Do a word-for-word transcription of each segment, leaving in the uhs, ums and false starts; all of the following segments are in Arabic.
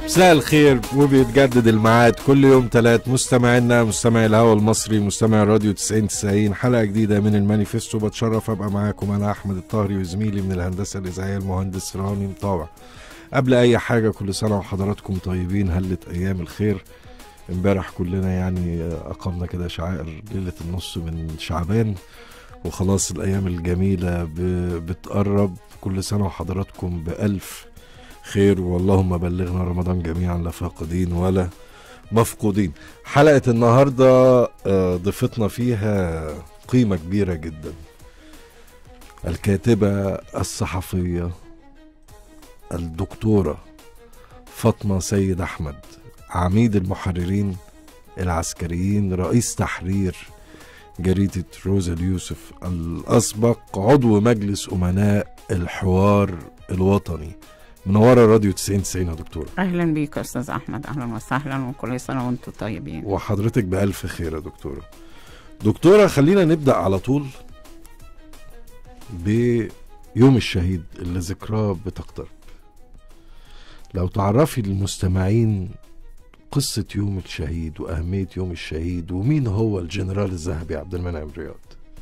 مساء الخير وبيتجدد الميعاد كل يوم ثلاث. مستمعينا مستمعي الهوا المصري مستمعي الراديو تسعين تسعين، حلقة جديدة من المانيفستو. بتشرف ابقى معاكم انا احمد الطاهري وزميلي من الهندسة الإذاعية المهندس راني مطاوع. قبل اي حاجة كل سنة وحضراتكم طيبين، هلت ايام الخير. امبارح كلنا يعني اقمنا كده شعائر ليلة النص من شعبان، وخلاص الايام الجميلة بتقرب. كل سنة وحضراتكم بألف خير، واللهم بلغنا رمضان جميعا لا فاقدين ولا مفقودين. حلقة النهاردة ضيفتنا فيها قيمة كبيرة جدا، الكاتبة الصحفية الدكتورة فاطمة سيد أحمد، عميد المحررين العسكريين، رئيس تحرير جريدة روزا اليوسف، الأسبق عضو مجلس أمناء الحوار الوطني. منورة راديو تسعين تسعين يا دكتورة. أهلا بيك يا أستاذ أحمد، أهلا وسهلا، وكل سنة وأنتم طيبين. وحضرتك بألف خير يا دكتورة. دكتورة خلينا نبدأ على طول بيوم الشهيد اللي ذكراه بتقترب. لو تعرفي للمستمعين قصة يوم الشهيد وأهمية يوم الشهيد، ومين هو الجنرال الذهبي عبد المنعم رياض؟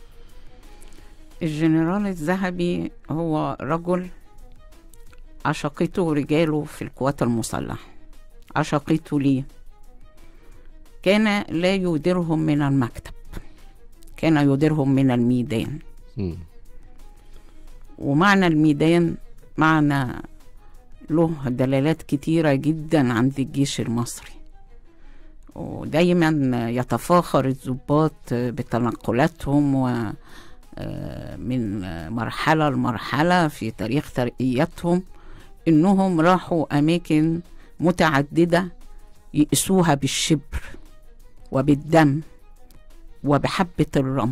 الجنرال الذهبي هو رجل عشقته رجاله في القوات المسلحة، عشقته ليه؟ كان لا يديرهم من المكتب، كان يديرهم من الميدان. م. ومعنى الميدان معنى له دلالات كتيرة جدا عند الجيش المصري، ودايما يتفاخر الضباط بتنقلاتهم ومن مرحلة لمرحلة في تاريخ ترقياتهم، إنهم راحوا أماكن متعددة يقسوها بالشبر وبالدم وبحبة الرمل.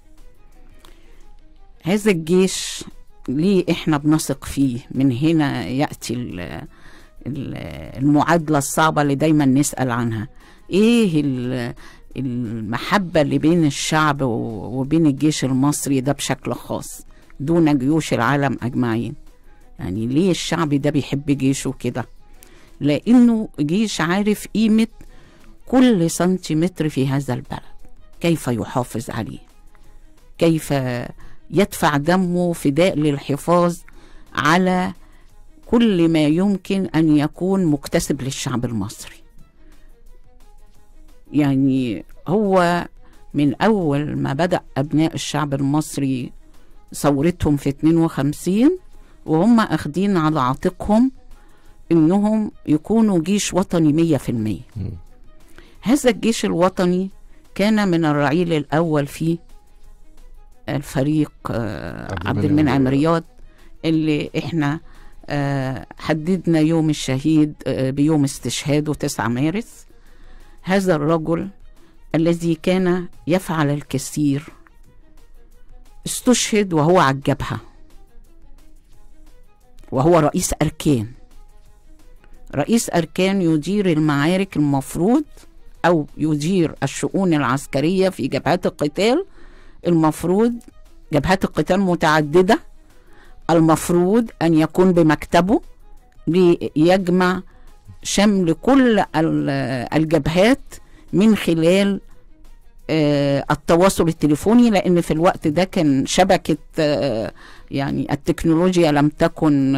هذا الجيش ليه إحنا بنثق فيه؟ من هنا يأتي المعادلة الصعبة اللي دايما نسأل عنها، إيه المحبة اللي بين الشعب وبين الجيش المصري ده بشكل خاص دون جيوش العالم أجمعين؟ يعني ليه الشعب ده بيحب جيشه كده؟ لأنه جيش عارف قيمة كل سنتيمتر في هذا البلد، كيف يحافظ عليه، كيف يدفع دمه فداء للحفاظ على كل ما يمكن أن يكون مكتسب للشعب المصري. يعني هو من أول ما بدأ أبناء الشعب المصري ثورتهم في اتنين وخمسين وهم أخدين على عاتقهم إنهم يكونوا جيش وطني مية في المية. هذا الجيش الوطني كان من الرعيل الأول فيه الفريق عبد المنعم رياض، اللي إحنا حددنا يوم الشهيد بيوم استشهاده تسعة مارس. هذا الرجل الذي كان يفعل الكثير استشهد وهو على الجبهة، وهو رئيس أركان، رئيس أركان يدير المعارك المفروض أو يدير الشؤون العسكرية في جبهات القتال. المفروض جبهات القتال متعددة، المفروض أن يكون بمكتبه ليجمع شمل كل الجبهات من خلال التواصل التليفوني، لأن في الوقت ده كان شبكة يعني التكنولوجيا لم تكن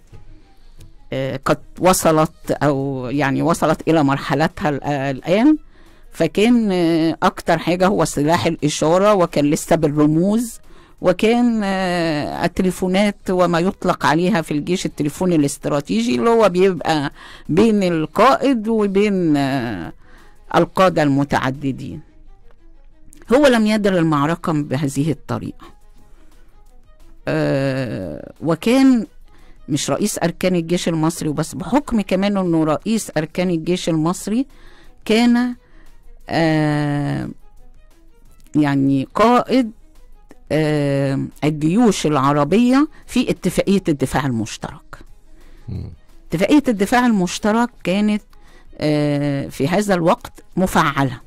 قد وصلت أو يعني وصلت إلى مرحلتها الآن. فكان أكتر حاجة هو سلاح الإشارة، وكان لسه بالرموز، وكان التليفونات وما يطلق عليها في الجيش التليفون الاستراتيجي، اللي هو بيبقى بين القائد وبين القادة المتعددين. هو لم يدر المعركة بهذه الطريقة، أه وكان مش رئيس أركان الجيش المصري وبس، بحكم كمان أنه رئيس أركان الجيش المصري كان أه يعني قائد أه الجيوش العربية في اتفاقية الدفاع المشترك. اتفاقية الدفاع المشترك كانت أه في هذا الوقت مفعلة،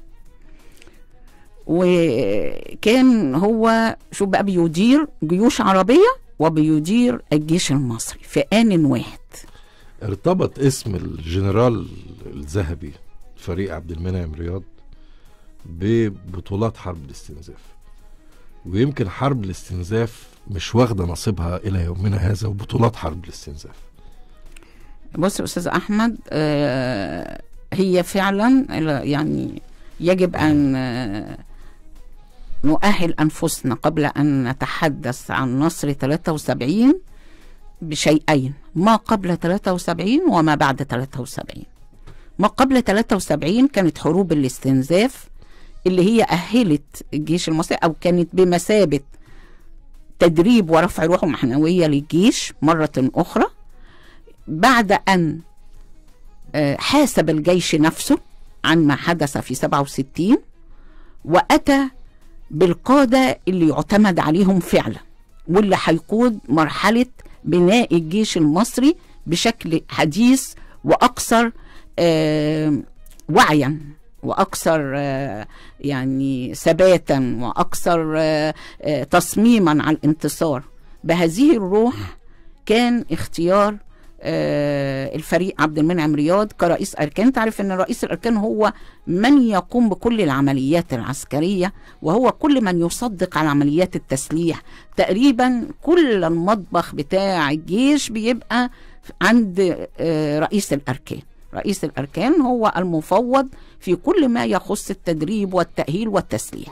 وكان هو شو بقى بيدير جيوش عربية وبيدير الجيش المصري في آن واحد. ارتبط اسم الجنرال الذهبي فريق عبد المنعم رياض ببطولات حرب الاستنزاف، ويمكن حرب الاستنزاف مش واخدة نصيبها إلى يومنا هذا، وبطولات حرب الاستنزاف. بص يا أستاذ أحمد، آه هي فعلا يعني يجب أن آه نؤهل أنفسنا قبل أن نتحدث عن نصر ثلاثة وسبعين بشيئين: ما قبل ثلاثة وسبعين وما بعد ثلاثة وسبعين. ما قبل ثلاثة وسبعين كانت حروب الاستنزاف اللي هي أهلت الجيش المصري، أو كانت بمثابة تدريب ورفع روح معنوية للجيش مرة أخرى، بعد أن حاسب الجيش نفسه عن ما حدث في سبعة وستين، وأتى بالقادة اللي يعتمد عليهم فعلا، واللي هيقود مرحلة بناء الجيش المصري بشكل حديث وأكثر آه وعيا، وأكثر آه يعني ثباتا، وأكثر آه آه تصميما على الانتصار. بهذه الروح كان اختيار آه الفريق عبد المنعم رياض كرئيس أركان. تعرف أن رئيس الأركان هو من يقوم بكل العمليات العسكرية، وهو كل من يصدق على عمليات التسليح. تقريبا كل المطبخ بتاع الجيش بيبقى عند آه رئيس الأركان. رئيس الأركان هو المفوض في كل ما يخص التدريب والتأهيل والتسليح.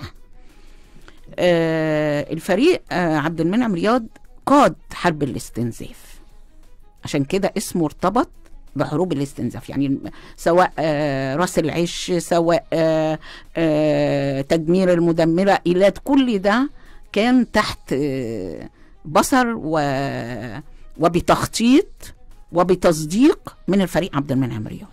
آه الفريق آه عبد المنعم رياض قاد حرب الاستنزاف، عشان كده اسمه ارتبط بحروب الاستنزاف. يعني سواء آه راس العش، سواء آه آه تدمير المدمرة، إيلات، كل ده كان تحت آه بصر وبتخطيط وبتصديق من الفريق عبد المنعم رياض.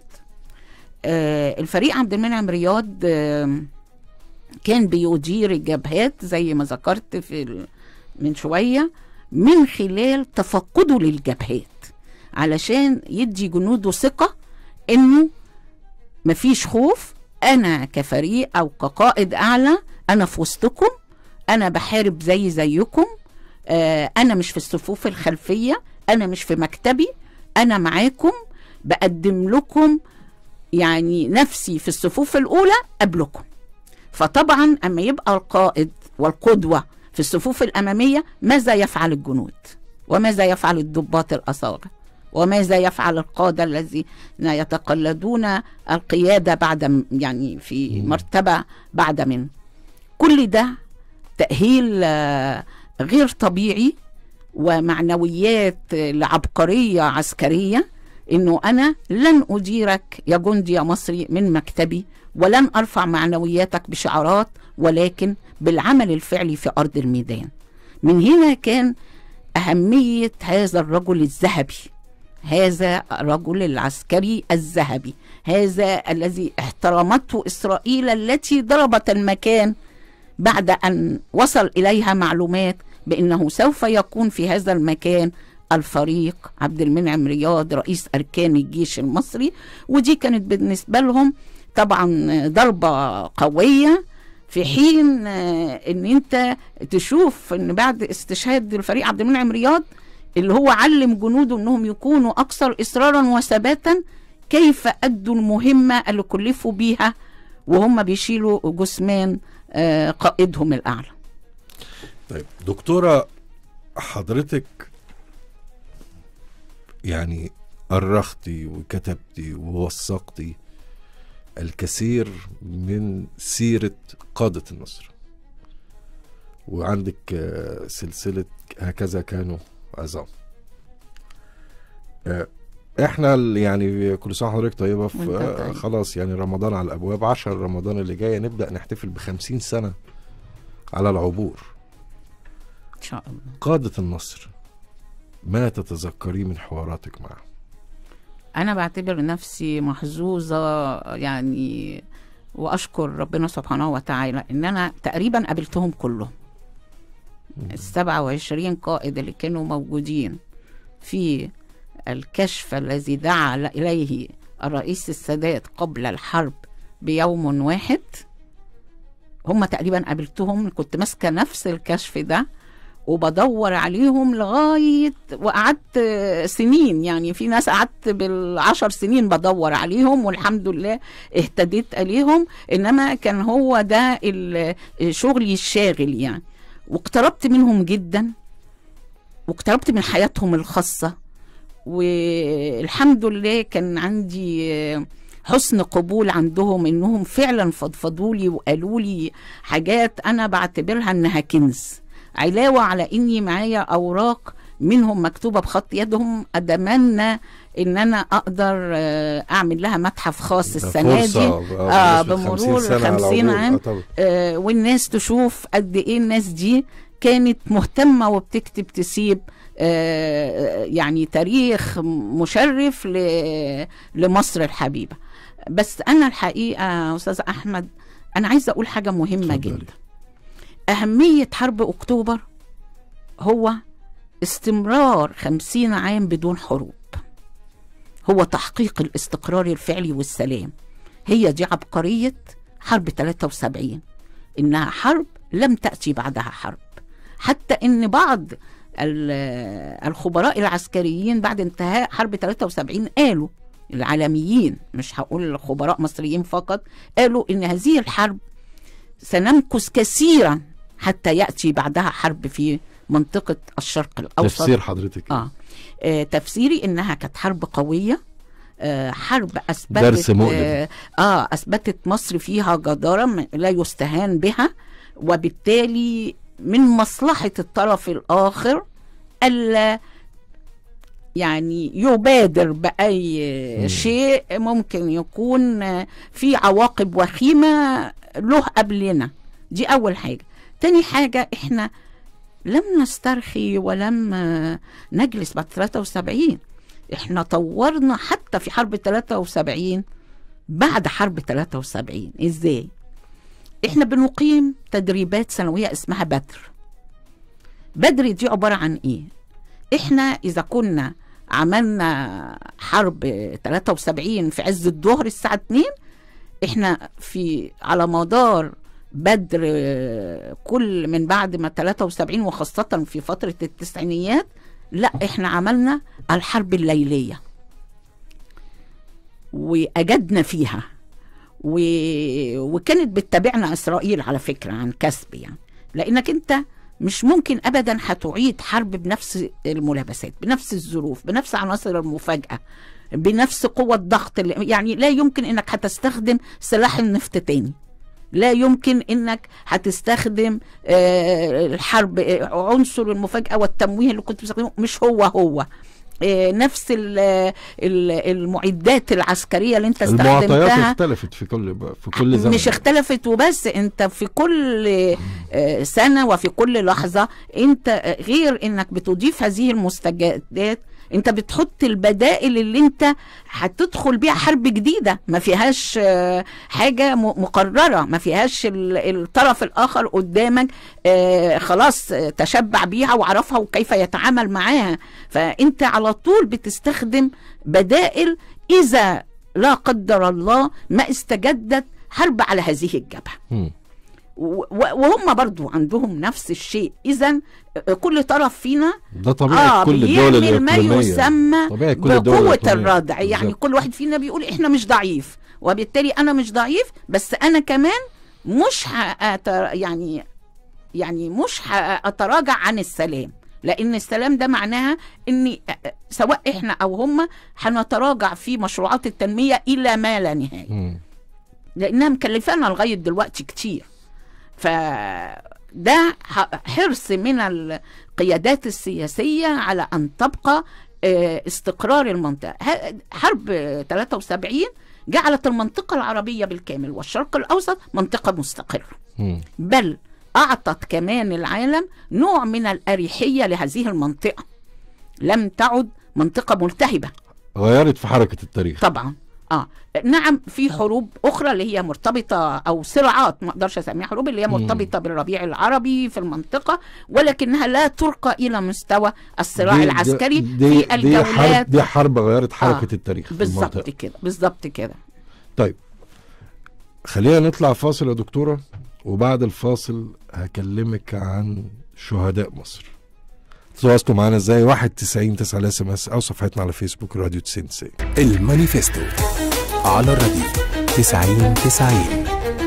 آه الفريق عبد المنعم رياض آه كان بيدير الجبهات زي ما ذكرت في من شوية، من خلال تفقده للجبهات، علشان يدي جنوده ثقة انه مفيش خوف، انا كفريق او كقائد اعلى انا في وسطكم، انا بحارب زي زيكم، آه انا مش في الصفوف الخلفية، انا مش في مكتبي، انا معاكم، بقدم لكم يعني نفسي في الصفوف الاولى قبلكم. فطبعا اما يبقى القائد والقدوة في الصفوف الامامية، ماذا يفعل الجنود؟ وماذا يفعل الضباط الاصاغر؟ وماذا يفعل القادة الذين يتقلدون القيادة بعد يعني في مرتبة بعد منه؟ كل ده تأهيل غير طبيعي ومعنويات لعبقرية عسكرية، انه انا لن اديرك يا جندي يا مصري من مكتبي، ولن ارفع معنوياتك بشعارات، ولكن بالعمل الفعلي في ارض الميدان. من هنا كان اهمية هذا الرجل الذهبي، هذا الرجل العسكري الذهبي، هذا الذي احترمته إسرائيل التي ضربت المكان بعد أن وصل إليها معلومات بأنه سوف يكون في هذا المكان الفريق عبد المنعم رياض رئيس أركان الجيش المصري. ودي كانت بالنسبة لهم طبعا ضربة قوية، في حين ان انت تشوف ان بعد استشهاد الفريق عبد المنعم رياض اللي هو علم جنوده انهم يكونوا اكثر اصرارا وثباتا، كيف ادوا المهمة اللي كلفوا بيها وهم بيشيلوا جثمان قائدهم الاعلى. طيب دكتورة، حضرتك يعني أرختي وكتبتي ووثقتي الكثير من سيرة قادة النصر، وعندك سلسلة هكذا كانوا عظام. احنا يعني كل سنة حضرتك طيبة، في خلاص يعني رمضان على الأبواب، عشر رمضان اللي جاية نبدأ نحتفل بخمسين سنة على العبور إن شاء الله. قادة النصر، ما تتذكريه من حواراتك معهم؟ أنا بعتبر نفسي محظوظة يعني، وأشكر ربنا سبحانه وتعالى إن أنا تقريبا قابلتهم كلهم. السبعة وعشرين قائد اللي كانوا موجودين في الكشف الذي دعا إليه الرئيس السادات قبل الحرب بيوم واحد، هم تقريبا قابلتهم، كنت ماسكة نفس الكشف ده، وبدور عليهم لغاية وقعدت سنين، يعني في ناس قعدت بالعشر سنين بدور عليهم والحمد لله اهتديت عليهم، إنما كان هو ده شغلي الشاغل يعني. واقتربت منهم جدا، واقتربت من حياتهم الخاصة، والحمد لله كان عندي حسن قبول عندهم، انهم فعلا فضفضوا لي وقالوا لي حاجات انا بعتبرها انها كنز، علاوة على اني معايا اوراق منهم مكتوبة بخط يدهم اتمنى ان انا اقدر اعمل لها متحف خاص السنة دي آه بمرور خمسين عام، آه والناس تشوف قد ايه الناس دي كانت مهتمة وبتكتب تسيب آه يعني تاريخ مشرف لمصر الحبيبة. بس أنا الحقيقة أستاذ أحمد أنا عايزة أقول حاجة مهمة جدا. أهمية حرب أكتوبر هو استمرار خمسين عام بدون حروب، هو تحقيق الاستقرار الفعلي والسلام. هي دي عبقرية حرب ثلاثة وسبعين، إنها حرب لم تأتي بعدها حرب، حتى إن بعض الخبراء العسكريين بعد انتهاء حرب ثلاثة وسبعين قالوا، العالميين مش هقول خبراء مصريين فقط، قالوا إن هذه الحرب سنمكث كثيرا حتى يأتي بعدها حرب في منطقة الشرق الأوسط. تفسير حضرتك آه. آه تفسيري إنها كانت حرب قوية، آه حرب أثبتت درس مؤلم. آه, آه أثبتت مصر فيها جدارة لا يستهان بها، وبالتالي من مصلحة الطرف الآخر ألا يعني يبادر بأي شيء ممكن يكون في عواقب وخيمة له قبلنا. دي أول حاجة. تاني حاجة، إحنا لم نسترخي ولم نجلس بعد ثلاثة وسبعين، إحنا طورنا حتى في حرب ثلاثة وسبعين بعد حرب ثلاثة وسبعين. إزاي؟ إحنا بنقيم تدريبات سنوية اسمها بدر. بدر دي عبارة عن إيه؟ إحنا إذا كنا عملنا حرب ثلاثة وسبعين في عز الظهر الساعة اتنين، إحنا في على مدار بدر كل من بعد ما ثلاثة وسبعين وخاصة في فترة التسعينيات، لا إحنا عملنا الحرب الليلية وأجدنا فيها، و... وكانت بتتابعنا إسرائيل على فكرة عن كسب، يعني لأنك أنت مش ممكن أبدا هتعيد حرب بنفس الملابسات، بنفس الظروف، بنفس عناصر المفاجأة، بنفس قوة الضغط، يعني لا يمكن أنك هتستخدم سلاح النفط تاني، لا يمكن أنك هتستخدم آه الحرب آه عنصر المفاجأة والتمويه اللي كنت بتستخدمه مش هو هو نفس المعدات العسكرية اللي انت استخدمتها. المعطيات اختلفت في كل في كل زمن، مش اختلفت وبس، انت في كل سنة وفي كل لحظة انت غير انك بتضيف هذه المستجدات، انت بتحط البدائل اللي انت هتدخل بيها حرب جديدة ما فيهاش حاجة مقررة، ما فيهاش الطرف الاخر قدامك خلاص تشبع بيها وعرفها وكيف يتعامل معاها، فانت على طول بتستخدم بدائل اذا لا قدر الله ما استجدت حرب على هذه الجبهة. وهم برضو عندهم نفس الشيء. إذا كل طرف فينا ده طبيعي آه كل الدول الإقليمية ما يسمى بقوة الردع، يعني بالزبط. كل واحد فينا بيقول إحنا مش ضعيف، وبالتالي أنا مش ضعيف، بس أنا كمان مش هأتر يعني يعني مش هأتراجع عن السلام، لأن السلام ده معناها إن سواء إحنا أو هم هنتراجع في مشروعات التنمية إلى ما لا نهاية، لأنها مكلفانا لغاية دلوقتي كتير. فده حرص من القيادات السياسية على أن تبقى استقرار المنطقة. حرب ثلاثة وسبعين جعلت المنطقة العربية بالكامل والشرق الأوسط منطقة مستقرة، بل أعطت كمان العالم نوع من الأريحية لهذه المنطقة، لم تعد منطقة ملتهبة، غيرت في حركة التاريخ طبعا. آه نعم في حروب أخرى اللي هي مرتبطة أو صراعات، ما أقدرش أسميها حروب، اللي هي مرتبطة بالربيع العربي في المنطقة، ولكنها لا ترقى إلى مستوى الصراع دي العسكري دي في الجولات. دي حرب, دي حرب غيرت حركة آه التاريخ بالظبط كده، بالظبط كده. طيب خلينا نطلع فاصل يا دكتورة، وبعد الفاصل هكلمك عن شهداء مصر. تتواصلوا معنا ازاي؟ واحد تسعين تسعة اس ام اس او صفحتنا على فيسبوك راديو تسعين تسعين. المانيفستو على الراديو تسعين تسعين.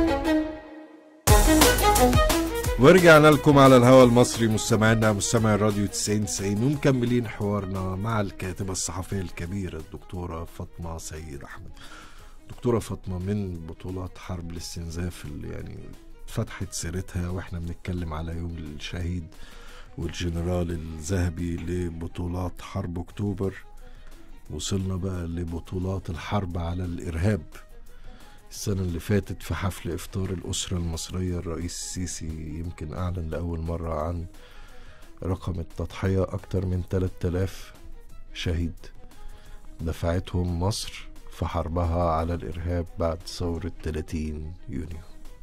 ورجعنا لكم على الهواء المصري مستمعينا مستمعي الراديو تسعين تسعين، ومكملين حوارنا مع الكاتبة الصحفية الكبيرة الدكتورة فاطمة سيد أحمد. دكتورة فاطمة، من بطولات حرب الاستنزاف اللي يعني فتحت سيرتها واحنا بنتكلم على يوم الشهيد والجنرال الذهبي لبطولات حرب اكتوبر، وصلنا بقى لبطولات الحرب على الإرهاب. السنة اللي فاتت في حفل إفطار الأسرة المصرية الرئيس السيسي يمكن أعلن لأول مرة عن رقم التضحية، أكتر من ثلاثة آلاف شهيد دفعتهم مصر في حربها على الإرهاب بعد ثورة ثلاثين يونيو.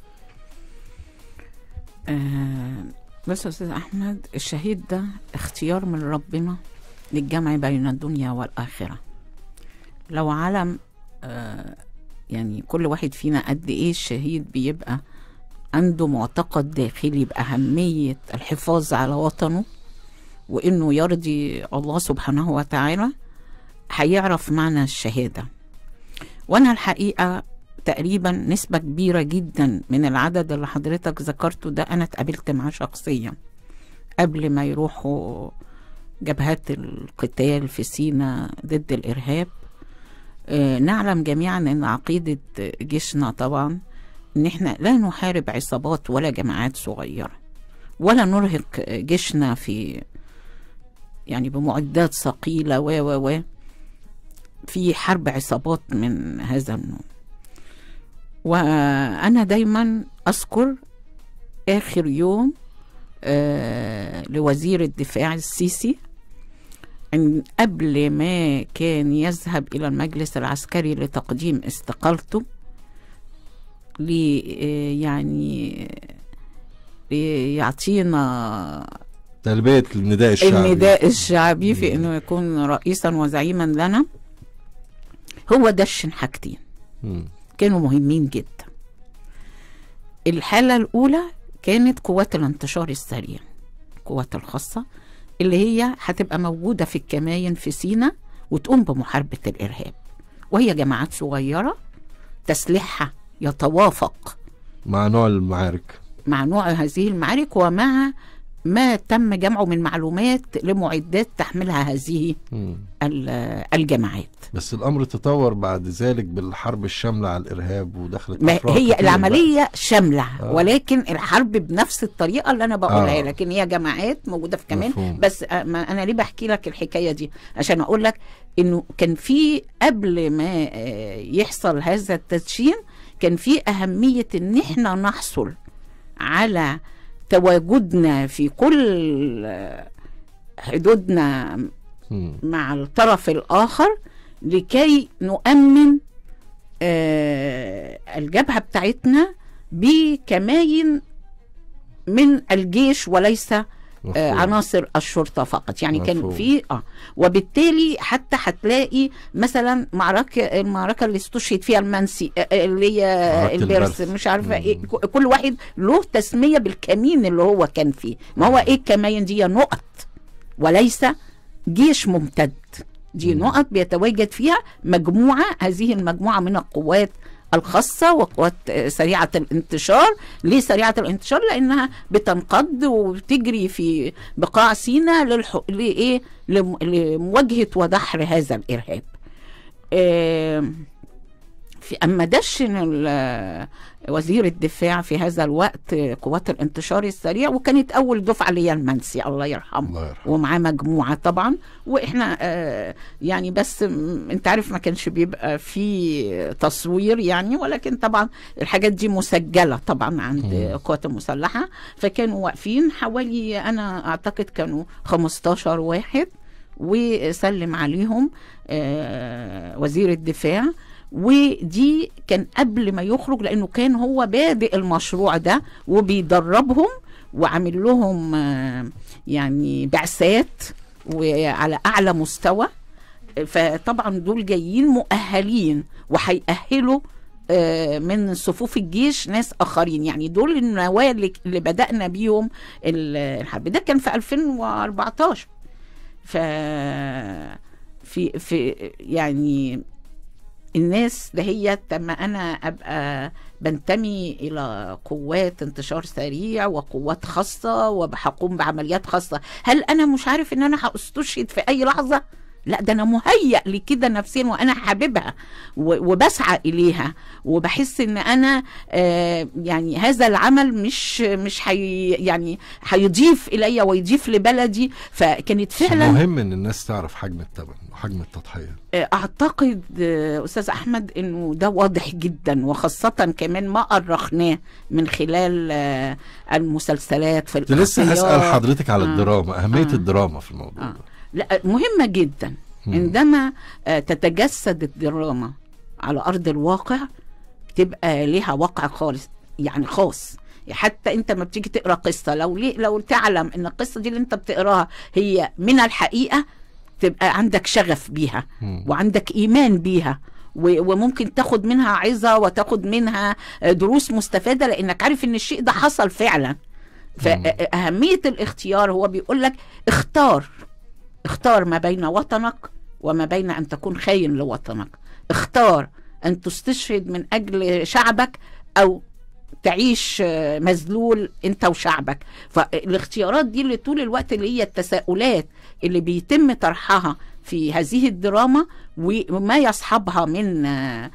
آه بس يا أستاذ أحمد، الشهيد ده اختيار من ربنا للجمع بين الدنيا والآخرة. لو علم آه يعني كل واحد فينا قد ايه الشهيد بيبقى عنده معتقد داخلي بأهمية الحفاظ على وطنه وإنه يرضي الله سبحانه وتعالى، هيعرف معنى الشهادة. وأنا الحقيقة تقريبا نسبة كبيرة جدا من العدد اللي حضرتك ذكرته ده أنا اتقابلت معاه شخصيا قبل ما يروحوا جبهات القتال في سيناء ضد الإرهاب. آه نعلم جميعا أن عقيدة جيشنا طبعا أن احنا لا نحارب عصابات ولا جماعات صغيرة، ولا نرهق جيشنا في يعني بمعدات ثقيلة و و و في حرب عصابات من هذا النوع. وأنا دايما أذكر آخر يوم آه لوزير الدفاع السيسي، إن قبل ما كان يذهب إلى المجلس العسكري لتقديم استقالته لي يعني يعطينا تلبية النداء الشعبي النداء الشعبي في إنه يكون رئيسا وزعيما لنا. هو دشن حاجتين كانوا مهمين جدا. الحالة الأولى كانت قوات الانتشار السريع، القوات الخاصة اللي هي هتبقى موجودة في الكماين في سيناء وتقوم بمحاربة الإرهاب، وهي جماعات صغيرة تسليحها يتوافق مع نوع المعارك مع نوع هذه المعارك ومع ما تم جمعه من معلومات لمعدات تحملها هذه الجماعات. بس الأمر تطور بعد ذلك بالحرب الشاملة على الإرهاب ودخلت ما هي العملية بقى شاملة آه. ولكن الحرب بنفس الطريقة اللي أنا بقولها آه. لكن هي جماعات موجودة في كمان مفهوم. بس أنا ليه بحكي لك الحكاية دي؟ عشان أقول لك إنه كان في قبل ما يحصل هذا التدشين كان في أهمية إن إحنا نحصل على تواجدنا في كل حدودنا مع الطرف الآخر لكي نؤمن آه الجبهة بتاعتنا بكماين من الجيش وليس آه عناصر الشرطة فقط. يعني مفهوم. كان في اه وبالتالي حتى هتلاقي مثلا معركة المعركة اللي استشهد فيها المنسي آه اللي هي البرس مش عارفة ايه، كل واحد له تسمية بالكمين اللي هو كان فيه. ما هو ايه الكماين دي؟ نقط وليس جيش ممتد، دي نقط بيتواجد فيها مجموعة، هذه المجموعة من القوات الخاصة وقوات سريعة الانتشار. ليه سريعة الانتشار؟ لأنها بتنقض وبتجري في بقاع سيناء للح... لإيه؟ لم... لمواجهة ودحر هذا الإرهاب. آه... في أما دشن وزير الدفاع في هذا الوقت قوات الانتشار السريع، وكانت أول دفعة ليا المنسي الله يرحمه, الله يرحمه. ومعاه مجموعة طبعا، وإحنا آه يعني بس أنت عارف ما كانش بيبقى في تصوير يعني، ولكن طبعا الحاجات دي مسجلة طبعا عند القوات المسلحة. فكانوا واقفين حوالي أنا أعتقد كانوا خمستاشر واحد، وسلم عليهم آه وزير الدفاع. ودي كان قبل ما يخرج، لأنه كان هو بادئ المشروع ده وبيدربهم وعامل لهم يعني بعثات وعلى أعلى مستوى. فطبعا دول جايين مؤهلين وهيأهلوا من صفوف الجيش ناس آخرين. يعني دول النواة اللي بدأنا بيهم الحرب. ده كان في ألفين وأربعتاشر. ف في في يعني الناس دهيت لما انا ابقى بنتمي الى قوات انتشار سريع وقوات خاصه وبحقوم بعمليات خاصه، هل انا مش عارف ان انا هستشهد في اي لحظه؟ لا، ده انا مهيأ لكده نفسيا وانا حاببها وبسعى اليها، وبحس ان انا آه يعني هذا العمل مش مش حي يعني هيضيف الي ويضيف لبلدي. فكانت فعلا مهم ان الناس تعرف حجم الثمن وحجم التضحيه. اعتقد آه استاذ احمد انه ده واضح جدا، وخاصه كمان ما أرخناه من خلال آه المسلسلات في الأخطيات. لسه هسأل حضرتك على آه الدراما، اهميه آه الدراما في الموضوع آه. ده لا، مهمة جدا. عندما تتجسد الدراما على أرض الواقع تبقى ليها واقع خالص، يعني خاص. حتى انت ما بتيجي تقرأ قصة، لو لو تعلم ان القصة دي اللي انت بتقراها هي من الحقيقة، تبقى عندك شغف بيها وعندك إيمان بيها، وممكن تاخد منها عظة وتاخد منها دروس مستفادة، لأنك عارف ان الشيء ده حصل فعلا. فأهمية الاختيار هو بيقول لك اختار اختار ما بين وطنك وما بين أن تكون خاين لوطنك، اختار أن تستشهد من أجل شعبك أو تعيش مذلول أنت وشعبك. فالاختيارات دي اللي طول الوقت اللي هي التساؤلات اللي بيتم طرحها في هذه الدراما وما يصحبها من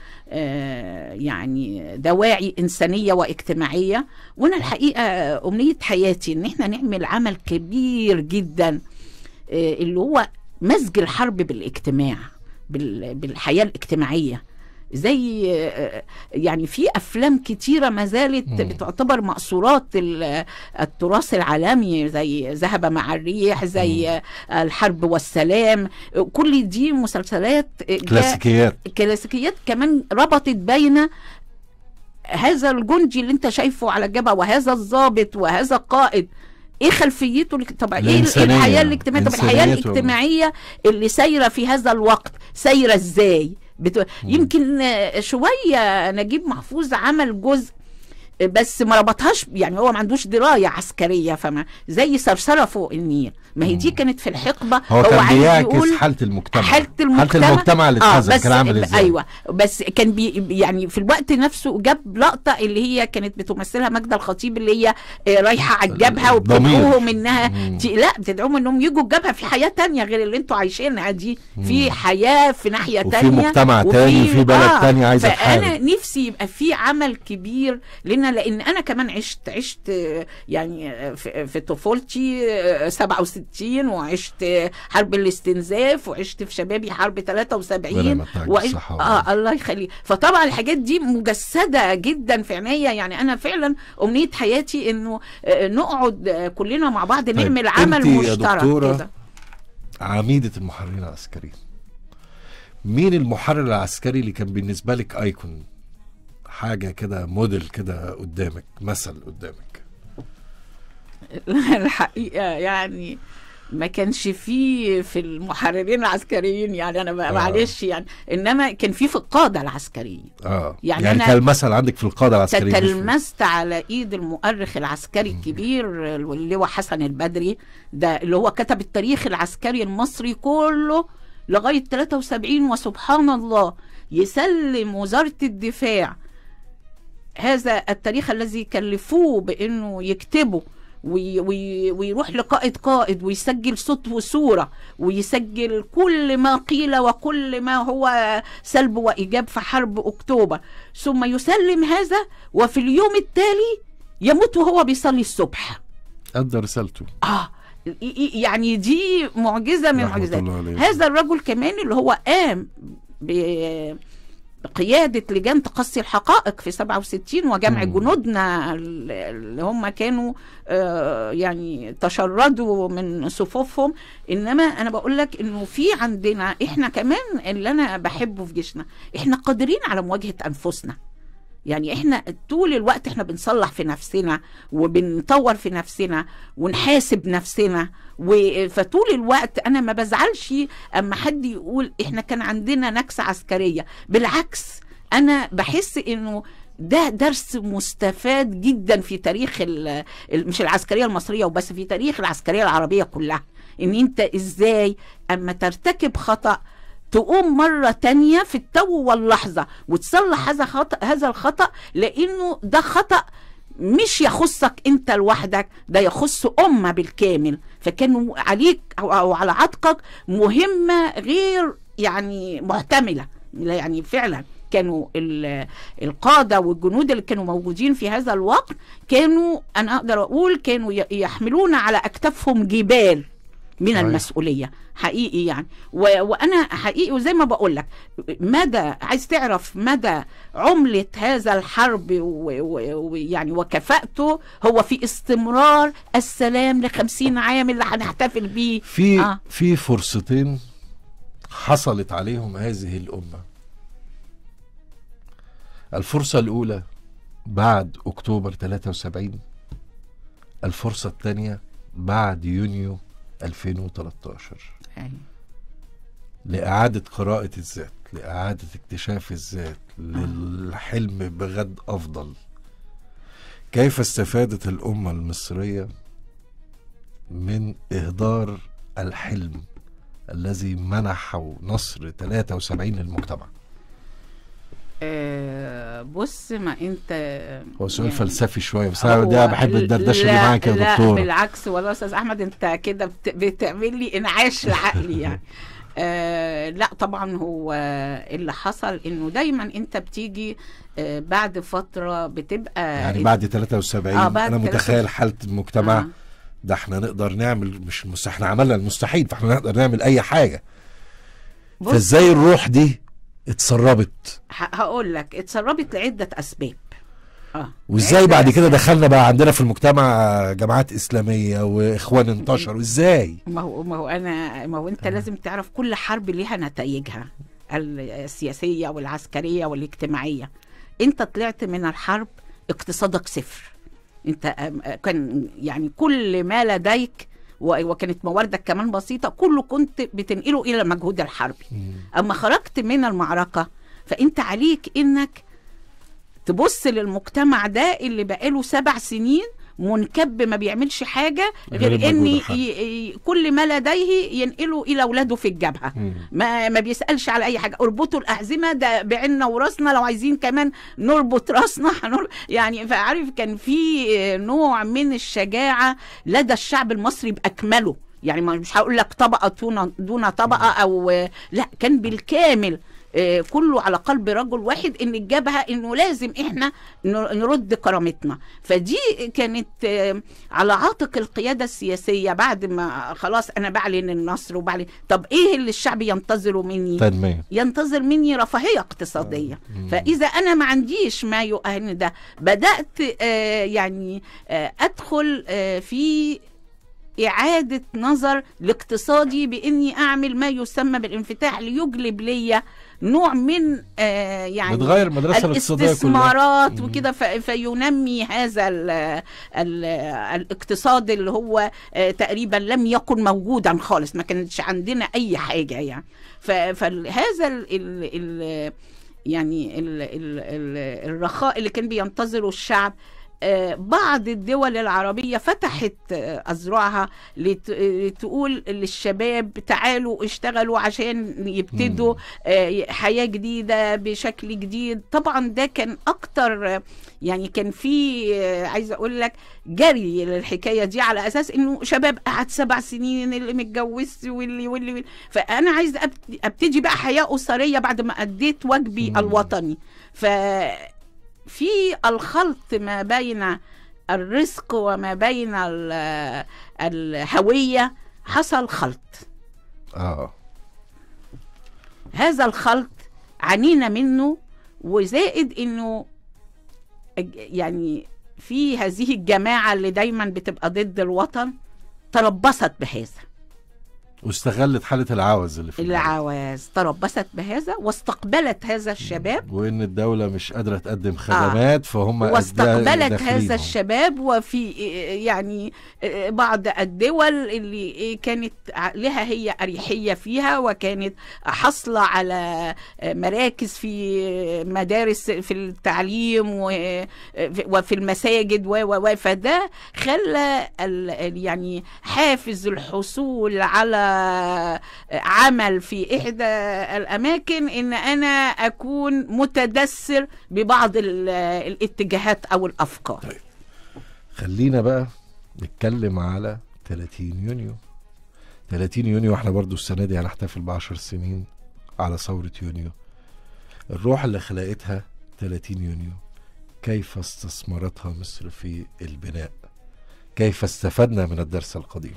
يعني دواعي إنسانية واجتماعية. وأنا الحقيقة أمنية حياتي إن احنا نعمل عمل كبير جدا اللي هو مزج الحرب بالاجتماع، بالحياة الاجتماعية، زي يعني في أفلام كتيرة ما زالت بتعتبر مأثورات التراث العالمي، زي ذهب مع الريح، زي الحرب والسلام. كل دي مسلسلات كلاسيكيات كلاسيكيات كمان ربطت بين هذا الجندي اللي انت شايفه على الجبهة وهذا الضابط وهذا القائد، ايه خلفيته. طبعا ايه الحياه الاجتماعيه؟ طب الحياه الاجتماعيه اللي سايره في هذا الوقت سايره ازاي؟ بتو... يمكن شويه نجيب محفوظ عمل جزء بس ما ربطهاش، يعني هو ما عندوش درايه عسكريه، فما زي صرصره فوق النيل، ما هي دي كانت في الحقبه. هو, هو كان بيعكس حاله المجتمع حاله المجتمع, حالة المجتمع اللي اتهزم آه كان عامل ازاي. ايوه، بس كان بي يعني في الوقت نفسه جاب لقطه اللي هي كانت بتمثلها ماجدة الخطيب، اللي هي رايحه على الجبهه وبتدعوهم انها ت... لا بتدعوهم انهم يجوا الجبهه في حياه تانية غير اللي انتوا عايشينها دي، في حياه في ناحيه تانية وفي مجتمع تاني، في بلد آه تاني عايزه تحارب. فانا نفسي يبقى في عمل كبير لنا، لان انا كمان عشت عشت يعني في, في طفولتي سبعة وستين، وعشت حرب الاستنزاف، وعشت في شبابي حرب ثلاثة وسبعين، وعشت اه الله يخليك. فطبعا الحاجات دي مجسده جدا في عينيا. يعني انا فعلا امنيه حياتي انه نقعد كلنا مع بعض نعمل طيب عمل مشترك كده. عميده المحررين العسكريين، مين المحرر العسكري اللي كان بالنسبه لك ايكون، حاجة كده موديل كده قدامك، مثل قدامك؟ الحقيقة يعني ما كانش فيه في المحررين العسكريين، يعني أنا آه. معلش يعني، إنما كان فيه في القادة العسكريين. آه. يعني, يعني كان المثل عندك في القادة العسكريين. تتلمست على إيد المؤرخ العسكري الكبير اللي هو حسن البدري، ده اللي هو كتب التاريخ العسكري المصري كله لغاية ثلاثة وسبعين، وسبحان الله يسلم وزارة الدفاع هذا التاريخ الذي كلفوه بأنه يكتبه، وي وي ويروح لقائد قائد ويسجل صوت وصورة ويسجل كل ما قيل وكل ما هو سلب وإيجاب في حرب أكتوبر، ثم يسلم هذا وفي اليوم التالي يموت وهو بيصلي الصبح. أدى رسالته. آه يعني دي معجزة من معجزات هذا الرجل كمان، اللي هو قام بقيادة لجان تقصي الحقائق في سبعة وستين وجمع مم. جنودنا اللي هم كانوا آه يعني تشردوا من صفوفهم. إنما أنا بقول لك إنه في عندنا إحنا كمان، اللي أنا بحبه في جيشنا، إحنا قادرين على مواجهة أنفسنا. يعني احنا طول الوقت احنا بنصلح في نفسنا وبنطور في نفسنا ونحاسب نفسنا، فطول الوقت انا ما بزعلش اما حد يقول احنا كان عندنا نكسة عسكرية. بالعكس انا بحس انه ده درس مستفاد جدا في تاريخ مش العسكرية المصرية وبس، في تاريخ العسكرية العربية كلها. ان انت ازاي اما ترتكب خطأ تقوم مرة تانية في التو واللحظة وتصلح هذا خطأ هذا الخطأ، لانه ده خطأ مش يخصك انت لوحدك، ده يخص امة بالكامل. فكانوا عليك او على عاتقك مهمة غير يعني محتملة. يعني فعلا كانوا القادة والجنود اللي كانوا موجودين في هذا الوقت كانوا، انا اقدر اقول كانوا يحملون على اكتافهم جبال من صحيح. المسؤولية حقيقي يعني. وأنا حقيقي وزي ما بقول لك مدى، عايز تعرف مدى عملة هذا الحرب ويعني وكفاءته، هو في استمرار السلام لخمسين عام اللي هنحتفل بيه. في آه. في فرصتين حصلت عليهم هذه الأمة. الفرصة الأولى بعد أكتوبر ثلاثة وسبعين، الفرصة الثانية بعد يونيو ألفين وثلاثة عشر. أي. لإعادة قراءة الذات، لإعادة اكتشاف الذات، للحلم بغد أفضل. كيف استفادت الأمة المصرية من إهدار الحلم الذي منحه نصر ثلاثة وسبعين للمجتمع؟ أه بص، ما انت هو سؤال يعني فلسفي شويه، بس انا ده بحب الدردشه اللي معاك يا دكتور. لا بالعكس والله يا استاذ احمد، انت كده بت... بتعمل لي انعاش لعقلي يعني. أه لا طبعا، هو اللي حصل انه دايما انت بتيجي أه بعد فتره بتبقى يعني بعد ثلاثة وسبعين. آه بعد انا متخيل حاله المجتمع. آه. ده احنا نقدر نعمل، مش المست... احنا عملنا المستحيل، فاحنا نقدر نعمل اي حاجه. فازاي الروح دي اتسربت؟ هقول لك اتسربت لعدة أسباب. اه وازاي بعد كده دخلنا بقى عندنا في المجتمع جماعات إسلامية وإخوان انتشروا ازاي؟ ما هو ما هو أنا ما هو أنت آه. لازم تعرف كل حرب ليها نتائجها السياسية والعسكرية والاجتماعية. أنت طلعت من الحرب اقتصادك صفر. أنت كان يعني كل ما لديك وكانت مواردك كمان بسيطة كله كنت بتنقله إلى المجهود الحربي. أما خرجت من المعركة فأنت عليك إنك تبص للمجتمع ده اللي بقاله سبع سنين منكب ما بيعملش حاجة غير إن كل ما لديه ينقله إلى أولاده في الجبهة. ما, ما بيسألش على أي حاجة. اربطوا الأحزمة ده بعنا وراسنا، لو عايزين كمان نربط راسنا يعني. فعارف كان في نوع من الشجاعة لدى الشعب المصري بأكمله. يعني مش هقول لك طبقة دون طبقة أو لا، كان بالكامل كله على قلب رجل واحد ان الجبهة انه لازم احنا نرد كرامتنا. فدي كانت على عاتق القيادة السياسية. بعد ما خلاص انا بعلن النصر وبعلن، طب ايه اللي الشعب ينتظره مني؟ تنمية. ينتظر مني رفاهية اقتصادية. فاذا انا ما عنديش ما يؤهل ده، بدأت يعني ادخل في إعادة نظر لاقتصادي بإني أعمل ما يسمى بالانفتاح ليجلب لي نوع من آه يعني بتغير المدرسة الاستثمارات وكده، فينمي هذا ال ال الاقتصاد اللي هو آه تقريبا لم يكن موجودا خالص، ما كانتش عندنا أي حاجة يعني. فهذا ال ال ال يعني ال ال ال الرخاء اللي كان بينتظره الشعب، بعض الدول العربية فتحت أذرعها لتقول للشباب تعالوا اشتغلوا عشان يبتدوا حياة جديدة بشكل جديد. طبعا ده كان أكتر يعني، كان في عايزة أقول لك جري للحكاية دي على أساس إنه شباب قعد سبع سنين اللي متجوز واللي واللي, واللي فأنا عايزة أبتدي بقى حياة أسرية بعد ما أديت واجبي الوطني. ف في الخلط ما بين الرزق وما بين الهوية حصل خلط. آه. هذا الخلط عانينا منه، وزائد انه يعني في هذه الجماعة اللي دايما بتبقى ضد الوطن تربصت بهذا. واستغلت حالة العوز اللي في البلد. العواز تربصت بهذا واستقبلت هذا الشباب، وإن الدولة مش قادرة تقدم خدمات، آه. فهم واستقبلت هذا الشباب. وفي يعني بعض الدول اللي كانت لها هي أريحية فيها، وكانت حصلة على مراكز في مدارس في التعليم وفي المساجد، وفده خلى يعني حافز الحصول على عمل في إحدى الأماكن إن أنا أكون متدثر ببعض الاتجاهات أو الأفكار. طيب. خلينا بقى نتكلم على ثلاثين يونيو. ثلاثين يونيو احنا برضو السنة دي هنحتفل بعشر سنين على ثورة يونيو. الروح اللي خلقتها ثلاثين يونيو كيف استثمرتها مصر في البناء؟ كيف استفدنا من الدرس القديم؟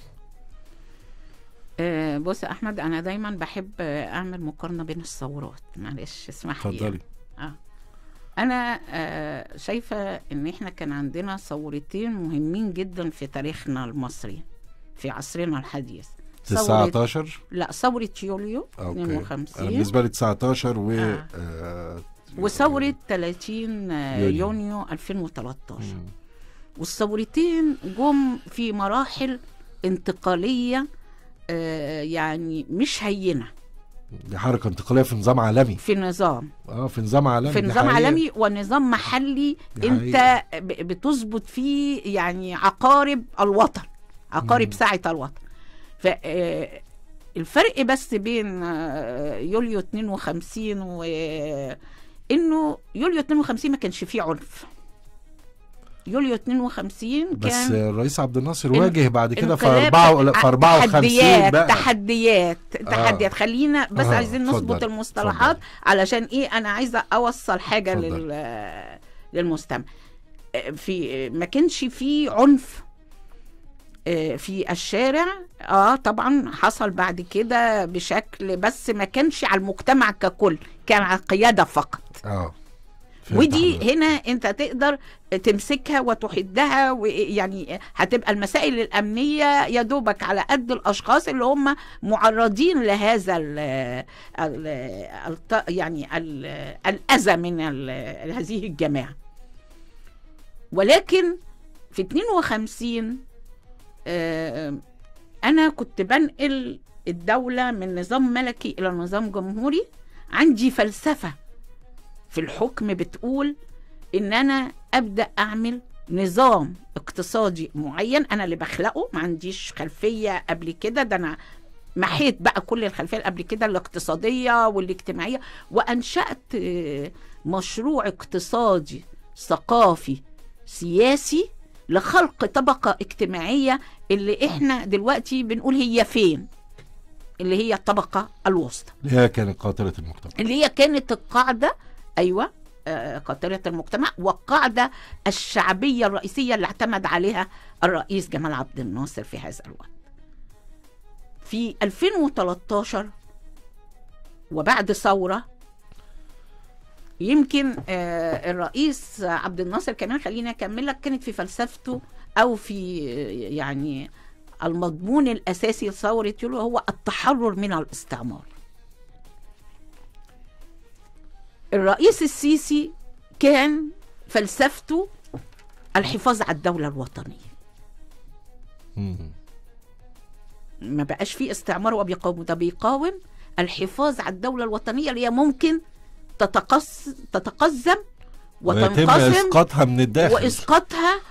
أه بص يا أحمد، أنا دايما بحب أعمل مقارنة بين الثورات، معلش اسمح لي. اتفضلي. آه. أنا آه شايفة إن إحنا كان عندنا ثورتين مهمين جدا في تاريخنا المصري في عصرنا الحديث. تسعتاشر لا ثورة يوليو اثنين وخمسين. أنا بالنسبة لي تسعتاشر و آه. آه. وثورة ثلاثين يونيو ألفين وثلاثتاشر. مم. والثورتين جم في مراحل انتقالية آه يعني مش هينة. دي حركة انتقالية في نظام عالمي. في نظام اه في نظام عالمي. في نظام عالمي ونظام محلي انت بتظبط فيه يعني عقارب الوطن، عقارب ساعة الوطن. فالفرق بس بين يوليو اثنين وخمسين وانه يوليو اثنين وخمسين ما كانش فيه عنف. يوليو اثنين وخمسين كان بس الرئيس عبد الناصر واجه بعد كده في أربعة وخمسين بقى تحديات تحديات. آه. خلينا بس آه. عايزين نظبط المصطلحات فضل. علشان ايه، انا عايزه اوصل حاجه لل للمستمع. في ما كانش في عنف في الشارع. اه طبعا حصل بعد كده بشكل، بس ما كانش على المجتمع ككل، كان على القياده فقط. اه ودي حضر. هنا انت تقدر تمسكها وتحدها، ويعني هتبقى المسائل الامنيه يا دوبك على قد الاشخاص اللي هم معرضين لهذا ال ال ال يعني ال الاذى من هذه الجماعه. ولكن في اثنين وخمسين آه انا كنت بنقل الدوله من نظام ملكي الى نظام جمهوري. عندي فلسفه في الحكم بتقول ان انا ابدا اعمل نظام اقتصادي معين انا اللي بخلقه، ما عنديش خلفيه قبل كده، ده انا محيت بقى كل الخلفيه اللي قبل كده الاقتصاديه والاجتماعيه، وانشات مشروع اقتصادي ثقافي سياسي لخلق طبقه اجتماعيه اللي احنا دلوقتي بنقول هي فين، اللي هي الطبقه الوسطى، اللي هي كانت قاطره المجتمع، اللي هي كانت القاعده. ايوه قاطرة المجتمع، والقاعدة الشعبية الرئيسية اللي اعتمد عليها الرئيس جمال عبد الناصر في هذا الوقت. في ألفين وثلاثة عشر وبعد ثورة، يمكن الرئيس عبد الناصر كمان، خليني أكمل لك، كانت في فلسفته أو في يعني المضمون الأساسي لثورة يوليو هو التحرر من الاستعمار. الرئيس السيسي كان فلسفته الحفاظ على الدولة الوطنية. ما بقاش فيه استعمار وبيقاوم، ده بيقاوم الحفاظ على الدولة الوطنية اللي هي ممكن تتقص تتقزم وتنقسم، واسقاطها من الداخل، واسقاطها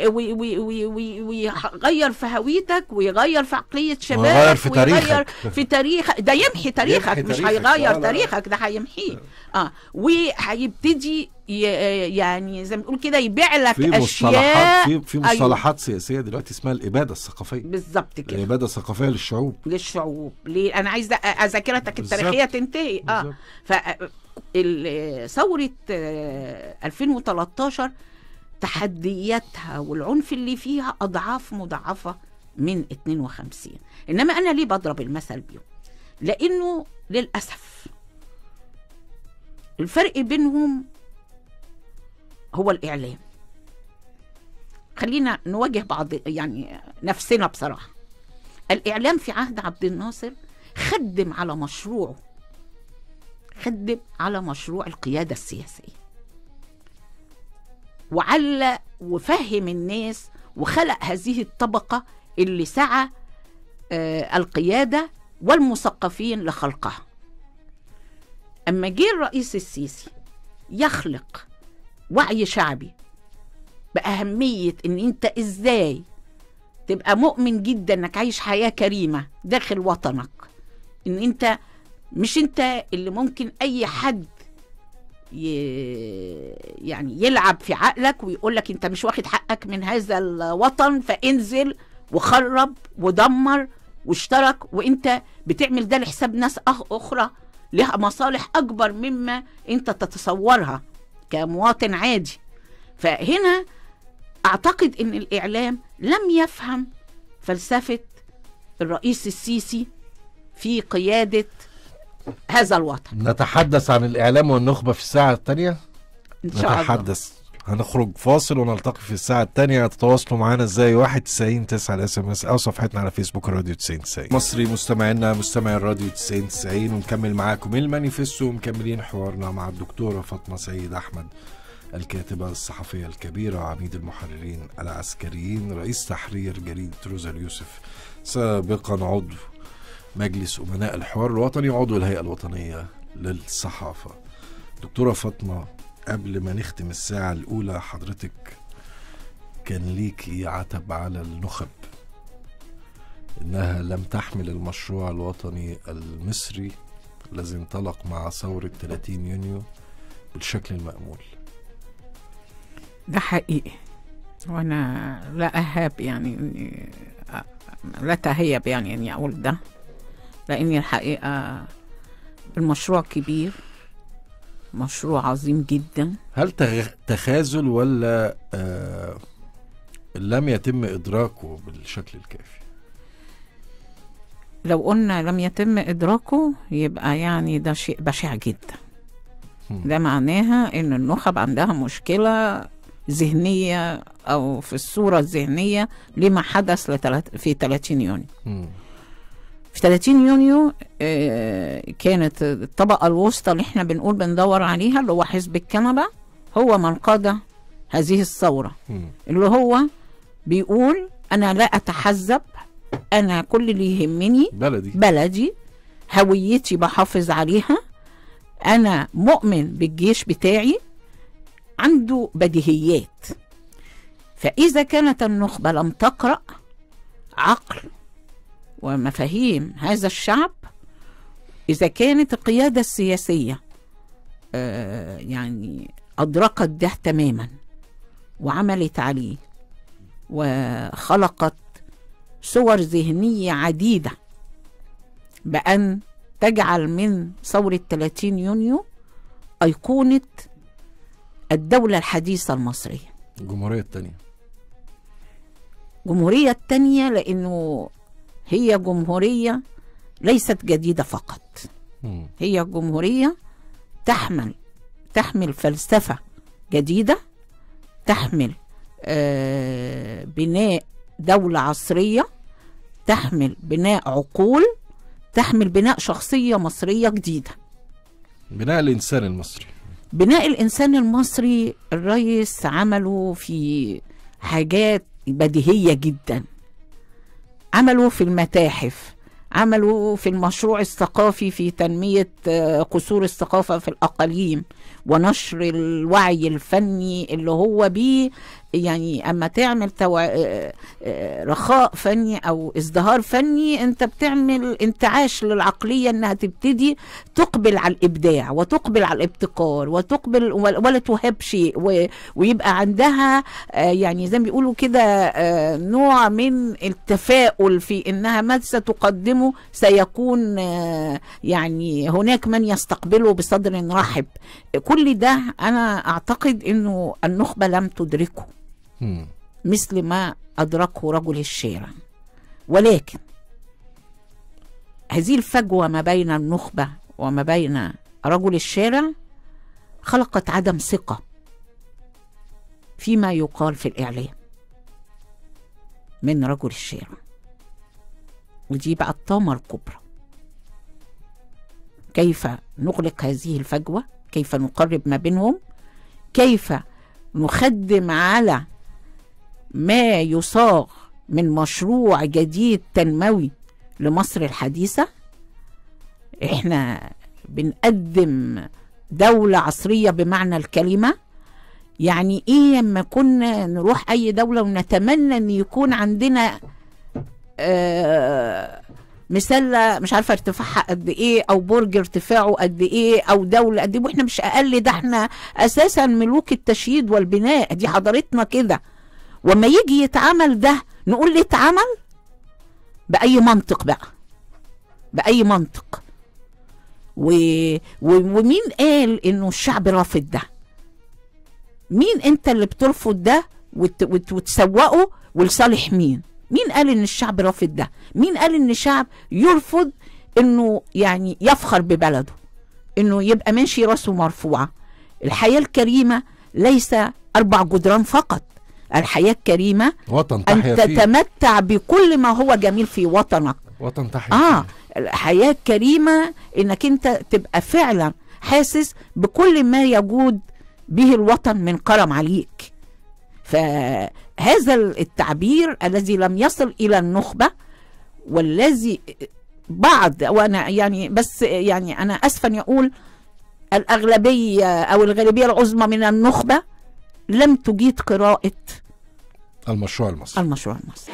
ويغير في هويتك، ويغير في عقلية شبابك، ويغير في تاريخك، في تاريخ ده يمحي تاريخك، يمحي مش هيغير تاريخك، ده هيمحيه. اه وهيبتدي يعني زي ما بنقول كده يبيع لك في اشياء. في في مصطلحات أيوه. سياسيه دلوقتي اسمها الاباده الثقافيه. بالظبط كده، الاباده الثقافيه للشعوب للشعوب ليه انا عايزه ذاكرتك التاريخية تنتهي. اه ف ثوره ألفين وثلاثة عشر تحدياتها والعنف اللي فيها أضعاف مضاعفة من اثنين وخمسين. إنما أنا ليه بضرب المثل بيهم؟ لأنه للأسف الفرق بينهم هو الإعلام. خلينا نواجه بعض يعني نفسنا بصراحة. الإعلام في عهد عبد الناصر خدم على مشروعه، خدم على مشروع القيادة السياسية، وعلق وفهم الناس وخلق هذه الطبقة اللي سعى آه القيادة والمثقفين لخلقها. أما جه الرئيس السيسي يخلق وعي شعبي بأهمية إن أنت إزاي تبقى مؤمن جدا إنك عايش حياة كريمة داخل وطنك، إن أنت مش أنت اللي ممكن أي حد ي... يعني يلعب في عقلك ويقولك أنت مش واخد حقك من هذا الوطن فانزل وخرب ودمر واشترك، وأنت بتعمل ده لحساب ناس أخرى لها مصالح أكبر مما أنت تتصورها كمواطن عادي. فهنا أعتقد أن الإعلام لم يفهم فلسفة الرئيس السيسي في قيادة هذا الوطن. نتحدث عن الإعلام والنخبة في الساعة الثانية إن شاء الله. نتحدث، هنخرج فاصل ونلتقي في الساعة الثانية. تتواصلوا معنا ازاي؟ واحد تسعين تسعة الاس ام اس او صفحتنا على فيسبوك راديو تسعين تسعين مصري. مستمعينا مستمعي الراديو تسعين تسعين، ونكمل معاكم المانيفستو ومكملين حوارنا مع الدكتورة فاطمة سيد أحمد، الكاتبة الصحفية الكبيرة، عميد المحررين العسكريين، رئيس تحرير جريدة روزا اليوسف، سابقا عضو مجلس أمناء الحوار الوطني وعضو الهيئة الوطنية للصحافة. دكتورة فاطمة، قبل ما نختم الساعة الأولى، حضرتك كان ليكي عتب على النخب إنها لم تحمل المشروع الوطني المصري الذي انطلق مع ثورة ثلاثين يونيو بالشكل المأمول. ده حقيقي، وأنا لا أهاب يعني لا تهيب يعني أني أقول ده، لأني الحقيقة المشروع كبير، مشروع عظيم جدا. هل تخاذل ولا آه لم يتم إدراكه بالشكل الكافي؟ لو قلنا لم يتم إدراكه يبقى يعني ده شيء بشع جدا. ده معناها إن النخب عندها مشكلة ذهنية أو في الصورة الذهنية لما حدث في ثلاثين يونيو. م. في ثلاثين يونيو كانت الطبقة الوسطى اللي احنا بنقول بندور عليها اللي هو حزب الكنبة هو من قاد هذه الثورة، اللي هو بيقول أنا لا أتحزب، أنا كل اللي يهمني بلدي بلدي هويتي بحافظ عليها، أنا مؤمن بالجيش بتاعي، عنده بديهيات. فإذا كانت النخبة لم تقرأ عقل ومفاهيم هذا الشعب، إذا كانت القيادة السياسية آه يعني أدركت ده تماما وعملت عليه وخلقت صور ذهنية عديدة بأن تجعل من ثورة ثلاثين يونيو أيقونة الدولة الحديثة المصرية، الجمهورية الثانية. الجمهورية الثانية لأنه هي جمهورية ليست جديدة فقط، م. هي جمهورية تحمل تحمل فلسفة جديدة، تحمل آه بناء دولة عصرية، تحمل بناء عقول، تحمل بناء شخصية مصرية جديدة، بناء الإنسان المصري. بناء الإنسان المصري الرئيس عمله في حاجات بديهية جدا، عملوا في المتاحف، عملوا في المشروع الثقافي في تنمية قصور الثقافة في الأقاليم ونشر الوعي الفني اللي هو بيه يعني أما تعمل توع... رخاء فني أو ازدهار فني أنت بتعمل انتعاش للعقلية أنها تبتدي تقبل على الإبداع وتقبل على الابتكار وتقبل ولا تهب شيء و... ويبقى عندها يعني زي ما بيقولوا كده نوع من التفاؤل في أنها ما ستقدمه سيكون يعني هناك من يستقبله بصدر رحب. كل ده أنا أعتقد أنه النخبة لم تدركه مثل ما أدركه رجل الشارع، ولكن هذه الفجوة ما بين النخبة وما بين رجل الشارع خلقت عدم ثقة فيما يقال في الإعلام من رجل الشارع. ودي بقى الطامة الكبرى. كيف نغلق هذه الفجوة، كيف نقرب ما بينهم، كيف نخدم على ما يصاغ من مشروع جديد تنموي لمصر الحديثة. احنا بنقدم دولة عصرية بمعنى الكلمة. يعني ايه لما كنا نروح اي دولة ونتمنى ان يكون عندنا آه مسلة مش عارفة ارتفاعها قد ايه، او برج ارتفاعه قد ايه، او دولة قد ايه، واحنا مش اقل، ده احنا اساسا ملوك التشييد والبناء، دي حضارتنا كده. وما يجي يتعمل ده نقول ليه اتعمل؟ بأي منطق بقى، بأي منطق؟ و... و... ومين قال انه الشعب رافض ده؟ مين انت اللي بترفض ده وت... وت... وتسوقه ولصالح مين؟ مين قال ان الشعب رافض ده؟ مين قال ان الشعب يرفض انه يعني يفخر ببلده، انه يبقى ماشي راسه مرفوعة؟ الحياة الكريمة ليس اربع جدران فقط، الحياة الكريمة وطن ان تحيا فيه، تتمتع بكل ما هو جميل في وطنك. وطن تحيا اه فيه. الحياة الكريمة انك انت تبقى فعلا حاسس بكل ما يجود به الوطن من كرم عليك. فهذا التعبير الذي لم يصل الى النخبة، والذي بعض، وانا يعني بس يعني انا اسفا يقول الاغلبية او الغالبية العظمى من النخبة لم تجيد قراءة المشروع المصري. المشروع المصري.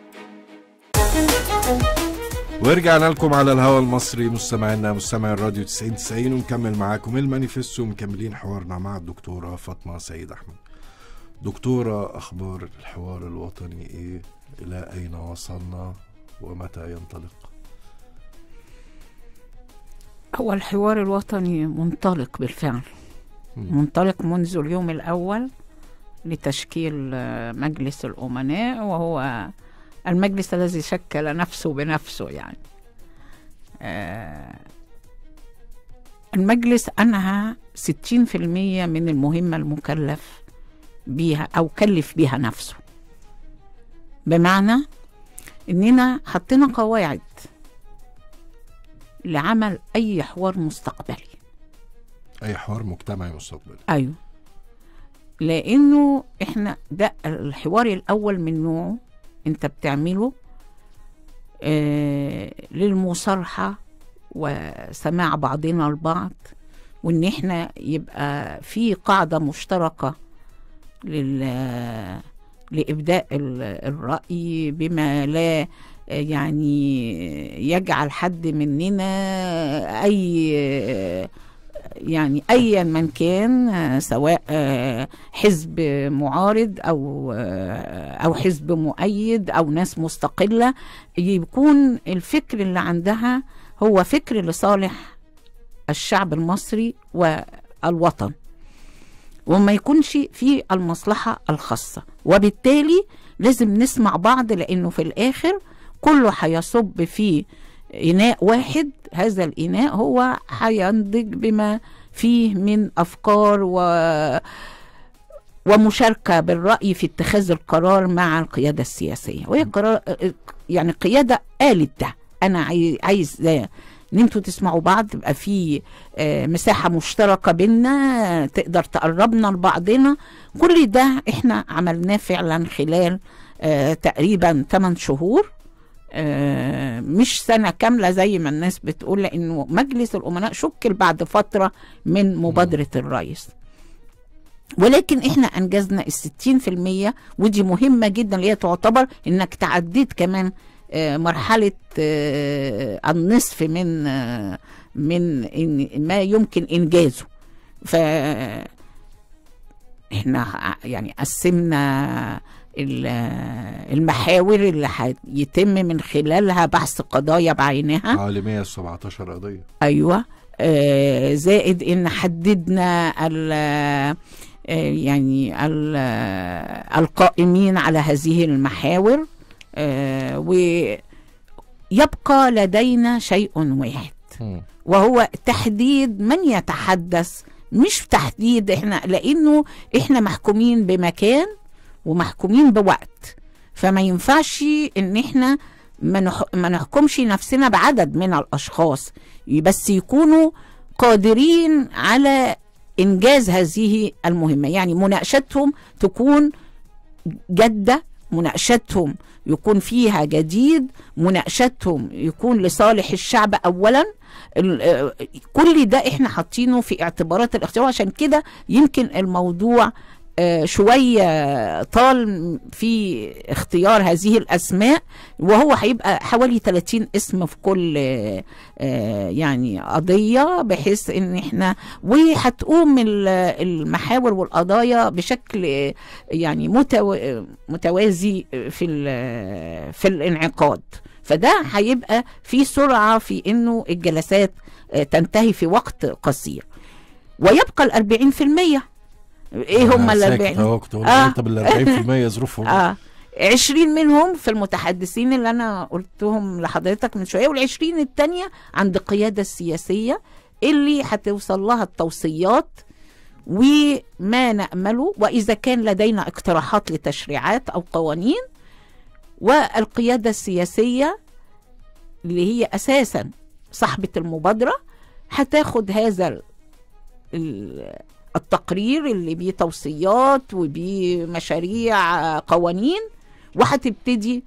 ورجعنا لكم على الهواء المصري مستمعينا مستمعي الراديو تسعين تسعين، ونكمل معاكم المانيفستو، ومكملين حوارنا مع الدكتورة فاطمة سيد أحمد. دكتورة، أخبار الحوار الوطني إيه؟ إلى أين وصلنا ومتى ينطلق؟ هو الحوار الوطني منطلق بالفعل، م. منطلق منذ اليوم الأول لتشكيل مجلس الأمناء، وهو المجلس الذي شكل نفسه بنفسه. يعني آه المجلس أنهى ستين في المية من المهمة المكلف بيها أو كلف بيها نفسه، بمعنى إننا حطينا قواعد لعمل أي حوار مستقبلي، أي حوار مجتمعي مستقبلي. أيوه، لأنه إحنا ده الحوار الأول من نوعه انت بتعمله آه للمصارحة وسماع بعضنا البعض، وان احنا يبقى في قاعدة مشتركة لل لإبداء الرأي بما لا يعني يجعل حد مننا أي يعني أيا من كان، سواء حزب معارض أو أو حزب مؤيد أو ناس مستقلة، يكون الفكر اللي عندها هو فكر لصالح الشعب المصري والوطن، وما يكونش في المصلحة الخاصة. وبالتالي لازم نسمع بعض، لأنه في الآخر كله هيصب في إناء واحد، هذا الإناء هو هينضج بما فيه من أفكار و... ومشاركة بالرأي في اتخاذ القرار مع القيادة السياسية. وهي قرار يعني قيادة قالت ده، أنا عايز ان انتوا تسمعوا بعض، تبقى في مساحة مشتركة بينا تقدر تقربنا لبعضنا. كل ده احنا عملناه فعلا خلال تقريبا ثمان شهور، مش سنة كاملة زي ما الناس بتقول، لأنه مجلس الأمناء شكل بعد فترة من مبادرة الرئيس، ولكن احنا أنجزنا الستين في المية، ودي مهمة جدا، اللي هي تعتبر انك تعديت كمان مرحلة النصف من من ما يمكن إنجازه. ف احنا يعني قسمنا المحاور اللي هيتم من خلالها بحث قضايا بعينها، حوالي مئة وسبعتاشر قضية. ايوه، آه زائد ان حددنا ال يعني ال القائمين على هذه المحاور، آه ويبقى لدينا شيء واحد، م. وهو تحديد من يتحدث، مش تحديد احنا، لانه احنا محكومين بمكان ومحكومين بوقت، فما ينفعش ان احنا ما, نح... ما نحكمش نفسنا بعدد من الأشخاص، بس يكونوا قادرين على إنجاز هذه المهمة. يعني مناقشتهم تكون جادة، مناقشتهم يكون فيها جديد، مناقشتهم يكون لصالح الشعب أولا. كل ده احنا حاطينه في اعتبارات الاختيار، عشان كده يمكن الموضوع شوية طال في اختيار هذه الأسماء، وهو هيبقى حوالي ثلاثين اسم في كل يعني قضية، بحيث ان احنا وهتقوم المحاور والقضايا بشكل يعني متوازي في في الانعقاد. فده هيبقى في سرعة في انه الجلسات تنتهي في وقت قصير، ويبقى الأربعين في المية. ايه هم الأربعين؟ اه طب الأربعين في المية ظروفهم اه عشرين منهم في المتحدثين اللي انا قلتهم لحضرتك من شوية، والعشرين التانية عند القيادة السياسية اللي هتوصل لها التوصيات وما نأمله، وإذا كان لدينا اقتراحات لتشريعات أو قوانين. والقيادة السياسية اللي هي أساسا صاحبة المبادرة هتاخد هذا التقرير اللي بيه توصيات وبيه مشاريع قوانين، وهتبتدي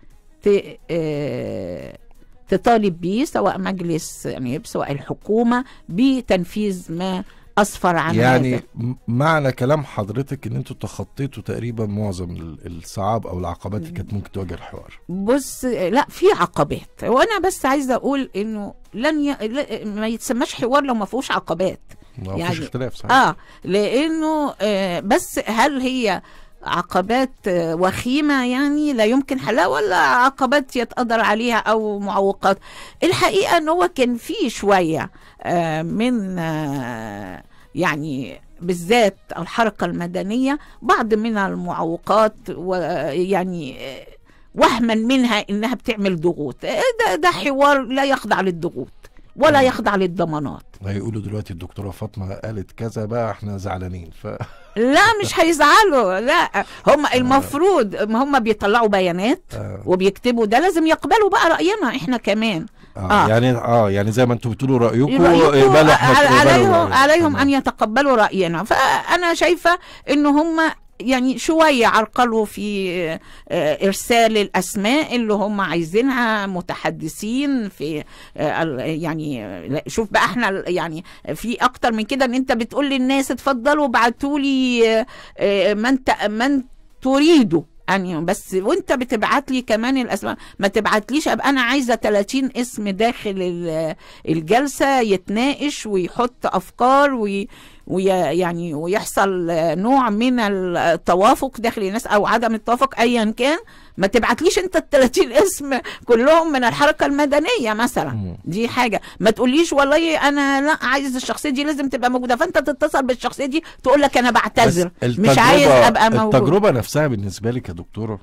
تطالب بيه سواء مجلس يعني سواء الحكومة بتنفيذ ما أسفر عن يعني هذا. معنى كلام حضرتك ان انتوا تخطيتوا تقريبا معظم الصعاب او العقبات اللي كانت ممكن تواجه الحوار. بص لا في عقبات، وانا بس عايزه اقول انه لن ي... ما يتسماش حوار لو ما فيهوش عقبات. ما فيش يعني اختلاف صحيح. اه لانه آه بس هل هي عقبات آه وخيمه يعني لا يمكن حلها، ولا عقبات يتقدر عليها او معوقات؟ الحقيقه ان هو كان في شويه آه من آه يعني بالذات الحركه المدنيه بعض من المعوقات، ويعني آه وهما منها انها بتعمل ضغوط. ده ده حوار لا يخضع للضغوط ولا يخضع للضمانات. هيقولوا دلوقتي الدكتورة فاطمة قالت كذا بقى احنا زعلانين ف لا مش هيزعلوا، لا هم المفروض هم بيطلعوا بيانات آه. وبيكتبوا ده، لازم يقبلوا بقى رأينا احنا كمان. آه. آه. يعني اه يعني زي ما انتم بتقولوا رأيكم عليهم عليهم ان يتقبلوا رأينا. فانا شايفة ان هم يعني شوية عرقلوا في إرسال الأسماء اللي هم عايزينها متحدثين في يعني شوف بقى احنا يعني في أكتر من كده، ان انت بتقول للناس اتفضلوا ابعتوا لي من من تريدوا يعني، بس وانت بتبعت لي كمان الاسماء، ما تبعتليش ابقى انا عايزه ثلاثين اسم داخل الجلسه يتناقش ويحط افكار وي ويعني ويحصل نوع من التوافق داخل الناس او عدم التوافق ايا كان. ما تبعتليش انت ال ثلاثين اسم كلهم من الحركه المدنيه مثلا، دي حاجه. ما تقوليش والله انا لا عايز الشخصيه دي لازم تبقى موجوده، فانت تتصل بالشخصيه دي تقول لك انا بعتذر مش عايز ابقى موجود. التجربه نفسها بالنسبه لك يا دكتوره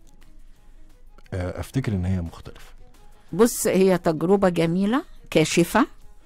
افتكر ان هي مختلفه. بص هي تجربه جميله كاشفه،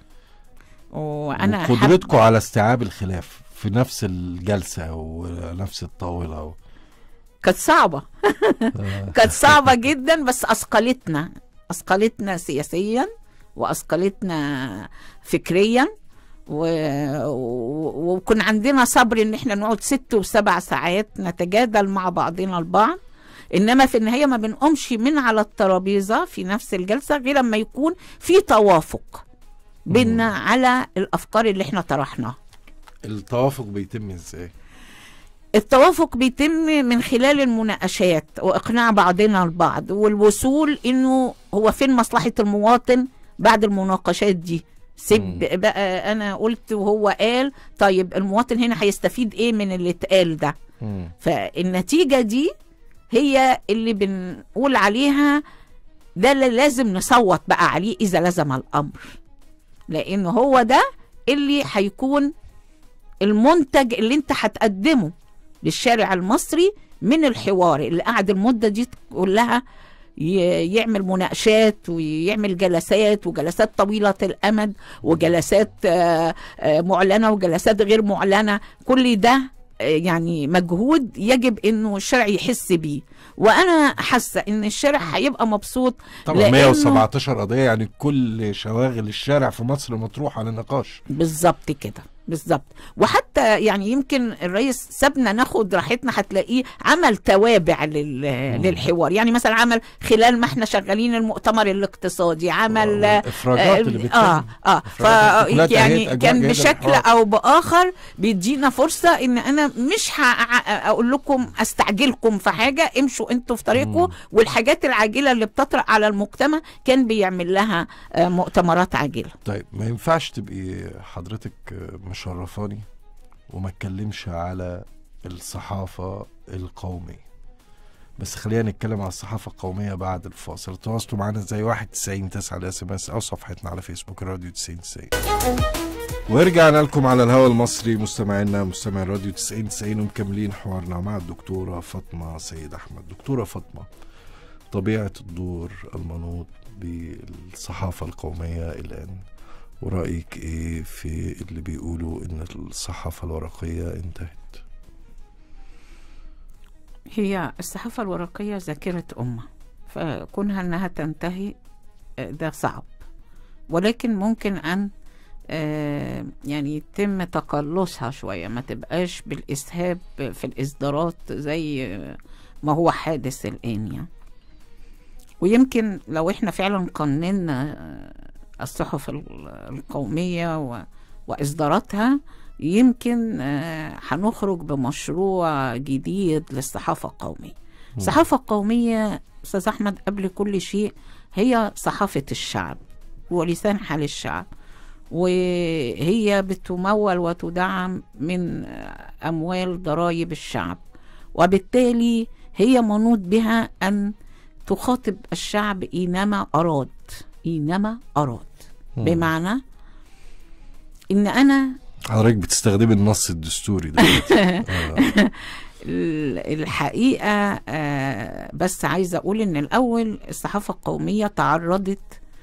وانا قدرتكم على استيعاب الخلاف في نفس الجلسه ونفس الطاوله و... كانت صعبه كانت صعبه جدا، بس اثقلتنا اثقلتنا سياسيا واثقلتنا فكريا، و... و... وكن عندنا صبر ان احنا نقعد ست وسبع ساعات نتجادل مع بعضنا البعض. انما في النهايه ما بنقومش من على الترابيزه في نفس الجلسه غير لما يكون في توافق بينا على الافكار اللي احنا طرحناها. التوافق بيتم ازاي؟ التوافق بيتم من خلال المناقشات واقناع بعضنا البعض والوصول انه هو فين مصلحة المواطن بعد المناقشات دي. سيب بقى انا قلت وهو قال، طيب المواطن هنا هيستفيد ايه من اللي اتقال ده؟ مم. فالنتيجة دي هي اللي بنقول عليها ده اللي لازم نصوت بقى عليه اذا لزم الامر، لان هو ده اللي هيكون المنتج اللي انت هتقدمه للشارع المصري من الحوار اللي قعد المدة دي كلها يعمل مناقشات ويعمل جلسات وجلسات طويلة الأمد وجلسات معلنة وجلسات غير معلنة. كل ده يعني مجهود يجب انه الشارع يحس بيه، وانا حاسه ان الشارع هيبقى مبسوط. طبعا مية وسبعتاشر قضيه، يعني كل شواغل الشارع في مصر مطروحه للنقاش. بالظبط كده، بالظبط. وحتى يعني يمكن الرئيس سابنا ناخد راحتنا، هتلاقيه عمل توابع للحوار. يعني مثلا عمل خلال ما احنا شغالين المؤتمر الاقتصادي، عمل افراجات اللي بتتم. اه اه ف يعني كان بشكل او باخر بيدينا فرصه ان انا مش هقول لكم استعجلكم في حاجه، امشوا انتوا في طريقكم، والحاجات العاجله اللي بتطرق على المجتمع كان بيعمل لها مؤتمرات عاجله. طيب ما ينفعش تبقي حضرتك مشرفاني وما اتكلمش على الصحافة القومية، بس خلينا نتكلم على الصحافة القومية بعد الفاصل. تواصلوا معنا زي واحد تسعين تسعة على اس ام اس او صفحتنا على فيسبوك راديو تسعين تسعين. ورجعنا لكم على الهواء المصري مستمعينا مستمعي راديو تسعين تسعين، ومكملين حوارنا مع الدكتورة فاطمة سيد احمد. دكتورة فاطمة، طبيعة الدور المنوط بالصحافة القومية الآن، ورأيك ايه في اللي بيقولوا ان الصحافة الورقية انتهت؟ هي الصحافة الورقية ذاكرة أمة، فكونها انها تنتهي ده صعب، ولكن ممكن ان يعني يتم تقلصها شوية، ما تبقاش بالإسهاب في الإصدارات زي ما هو حادث الآن يعني. ويمكن لو احنا فعلا قننا الصحف القومية وإصداراتها، يمكن هنخرج بمشروع جديد للصحافة القومية. الصحافة القومية أستاذ أحمد قبل كل شيء هي صحافة الشعب ولسان حال الشعب، وهي بتمول وتدعم من أموال ضرائب الشعب، وبالتالي هي منوط بها أن تخاطب الشعب إنما أراد إنما أراد م. بمعنى إن أنا حضرتك بتستخدمي النص الدستوري ده الحقيقة بس عايزة أقول إن الأول الصحافة القومية تعرضت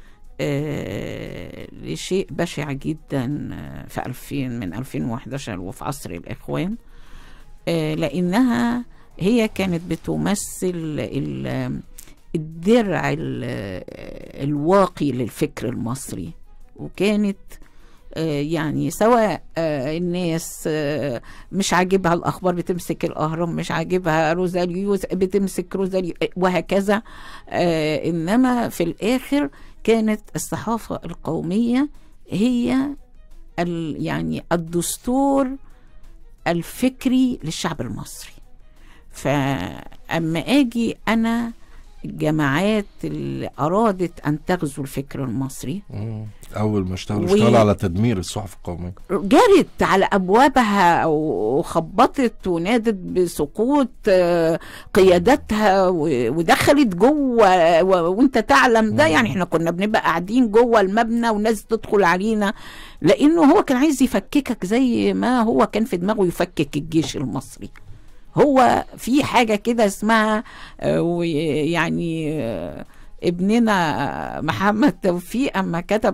لشيء بشع جدا في ألفين من ألفين وإحدى عشر وفي عصر الإخوان، لأنها هي كانت بتمثل الدرع الواقي للفكر المصري، وكانت يعني سواء الناس مش عاجبها الأخبار بتمسك الأهرام، مش عاجبها روزاليو بتمسك روزاليو وهكذا، إنما في الآخر كانت الصحافة القومية هي يعني الدستور الفكري للشعب المصري. فأما أجي أنا الجماعات اللي أرادت أن تغزو الفكر المصري، أول ما اشتغلوا و... اشتغلوا على تدمير الصحف القومية، جرت على أبوابها وخبطت ونادت بسقوط قيادتها ودخلت جوه، وانت تعلم ده. يعني احنا كنا بنبقى قاعدين جوه المبنى وناس تدخل علينا، لأنه هو كان عايز يفككك زي ما هو كان في دماغه يفكك الجيش المصري. هو في حاجة كده اسمها يعني ابننا محمد توفيق أما كتب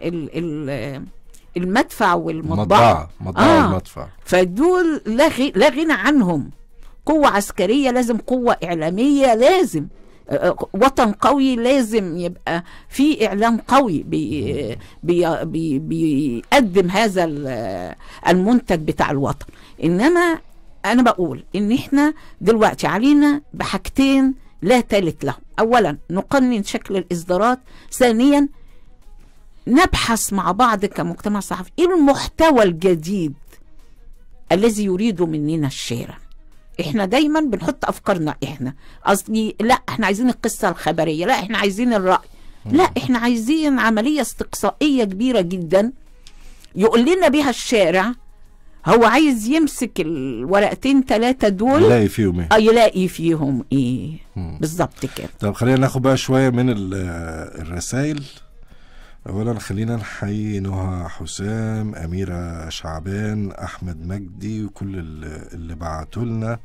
المدفع والمطبعة، مطبعة آه المدفع، فدول لا غنى عنهم. قوة عسكرية لازم، قوة إعلامية لازم، وطن قوي لازم يبقى في إعلام قوي بي بي بي بيقدم هذا المنتج بتاع الوطن. إنما أنا بقول إن إحنا دلوقتي علينا بحاجتين لا ثالث لهم. أولا نقنن شكل الإصدارات، ثانيا نبحث مع بعض كمجتمع صحفي إيه المحتوى الجديد الذي يريده مننا الشارع. إحنا دايما بنحط أفكارنا، إحنا قصدي لا إحنا عايزين القصة الخبرية، لا إحنا عايزين الرأي، لا إحنا عايزين عملية استقصائية كبيرة جدا يقول لنا بها الشارع هو عايز يمسك الورقتين ثلاثة دول يلاقي فيهم ايه، اه يلاقي فيهم ايه بالظبط كده. طب خلينا ناخد بقى شوية من الرسائل. اولا خلينا نحيي نهى حسام، اميرة شعبان، احمد مجدي، وكل اللي بعتوا لنا،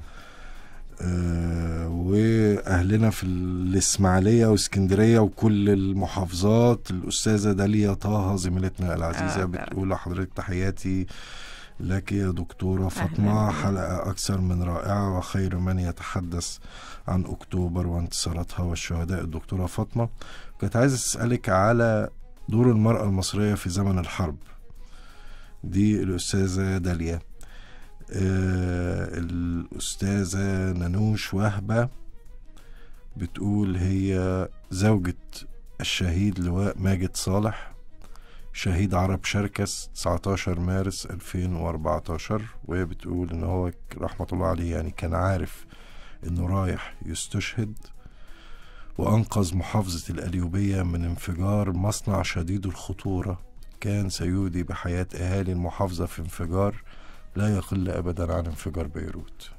آه واهلنا في الاسماعيليه واسكندريه وكل المحافظات. الاستاذه داليا طه زميلتنا العزيزه آه بتقول لحضرتك تحياتي لك يا دكتورة فاطمة حلقة أكثر من رائعة، وخير من يتحدث عن أكتوبر وانتصاراتها والشهداء الدكتورة فاطمة. كنت عايز أسألك على دور المرأة المصرية في زمن الحرب. دي الأستاذة داليا. آه الأستاذة نانوش وهبة بتقول هي زوجة الشهيد لواء ماجد صالح، شهيد عرب شركس تسعتاشر مارس ألفين وأربعتاشر، وهي بتقول ان هو رحمة الله عليه يعني كان عارف انه رايح يستشهد، وانقذ محافظة القليوبية من انفجار مصنع شديد الخطورة كان سيودي بحياة اهالي المحافظة في انفجار لا يقل ابدا عن انفجار بيروت.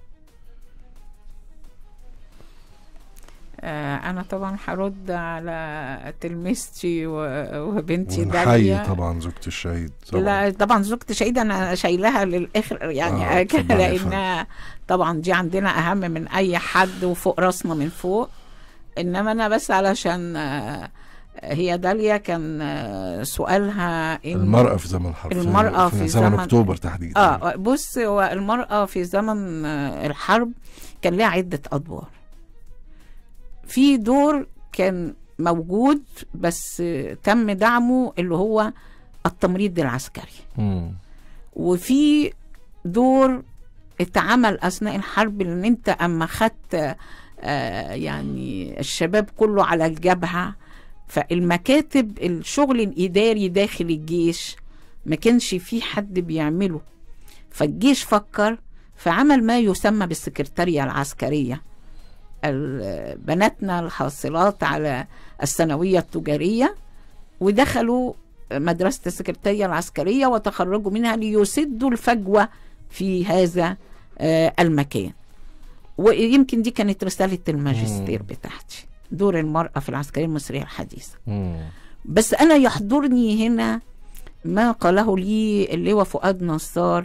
أنا طبعا هرد على تلميذتي وبنتي ونحيي داليا. طبعا زوجة الشهيد طبعا. لا طبعا زوجة الشهيد أنا شايلها للآخر يعني آه لأنها طبعا دي عندنا أهم من أي حد وفوق راسنا من فوق. إنما أنا بس علشان هي داليا كان سؤالها إن المرأة في زمن الحرب، المرأة في, في, في زمن, زمن أكتوبر تحديدا. آه بص، هو المرأة في زمن الحرب كان لها عدة أدوار. في دور كان موجود بس تم دعمه اللي هو التمريض العسكري. مم. وفي دور اتعمل أثناء الحرب، لأن أنت أما خدت آه يعني الشباب كله على الجبهة، فالمكاتب الشغل الإداري داخل الجيش ما كانش فيه حد بيعمله، فالجيش فكر فعمل ما يسمى بالسكرتارية العسكرية. بناتنا الحاصلات على الثانوية التجارية ودخلوا مدرسة السكرتارية العسكرية وتخرجوا منها ليسدوا الفجوة في هذا المكان. ويمكن دي كانت رسالة الماجستير بتاعتي، دور المرأة في العسكرية المصرية الحديثة. بس أنا يحضرني هنا ما قاله لي اللواء فؤاد نصار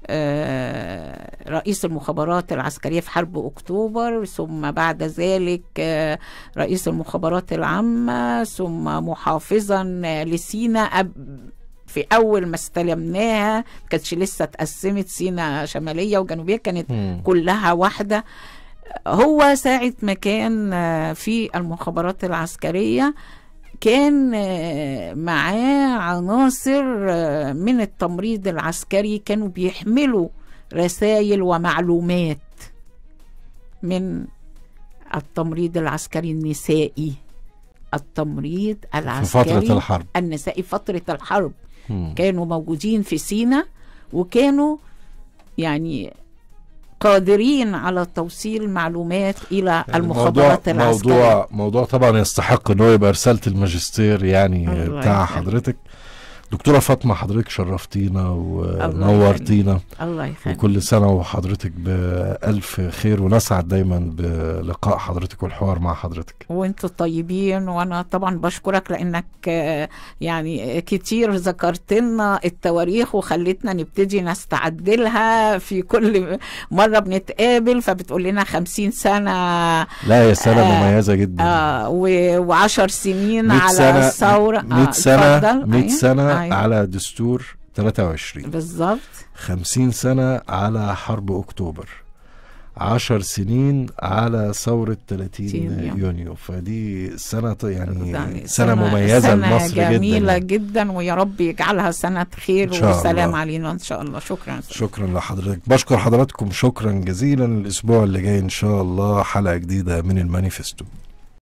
رئيس المخابرات العسكرية في حرب أكتوبر، ثم بعد ذلك رئيس المخابرات العامة، ثم محافظا لسينا في أول ما استلمناها. كانتش لسه اتقسمت سينا شمالية وجنوبية، كانت م. كلها واحدة. هو ساعة ما كان في المخابرات العسكرية كان معاه عناصر من التمريض العسكري، كانوا بيحملوا رسائل ومعلومات من التمريض العسكري النسائي، التمريض العسكري في فترة الحرب النسائي فترة الحرب. م. كانوا موجودين في سينا وكانوا يعني قادرين على توصيل معلومات الى يعني المخابرات العسكريه. موضوع موضوع طبعا يستحق ان هو يبقى رساله الماجستير يعني بتاع حضرتك دكتوره فاطمه. حضرتك شرفتينا ونورتينا، الله يخليك، وكل سنه وحضرتك بألف خير، ونسعد دايما بلقاء حضرتك والحوار مع حضرتك. وانتوا طيبين، وانا طبعا بشكرك لانك يعني كتير ذكرت لنا التواريخ وخلتنا نبتدي نستعد لها في كل مره بنتقابل، فبتقول لنا خمسين سنه. لا يا سنه آه مميزه جدا. اه وعشر سنين على سنة الثوره، مئة سنه مئة أيوة. سنه أيوة. على دستور ثلاثة وعشرين بالظبط، خمسين سنة على حرب أكتوبر، عشر سنين على ثورة ثلاثين يونيو. فدي سنة يعني, يعني سنة, سنة مميزة لمصر جدا، جميلة جدا, جدا، ويا رب يجعلها سنة خير وسلام علينا إن شاء الله. شكرا شكرا لحضرتك، بشكر حضراتكم شكرا جزيلا. الأسبوع اللي جاي إن شاء الله حلقة جديدة من المانيفستو.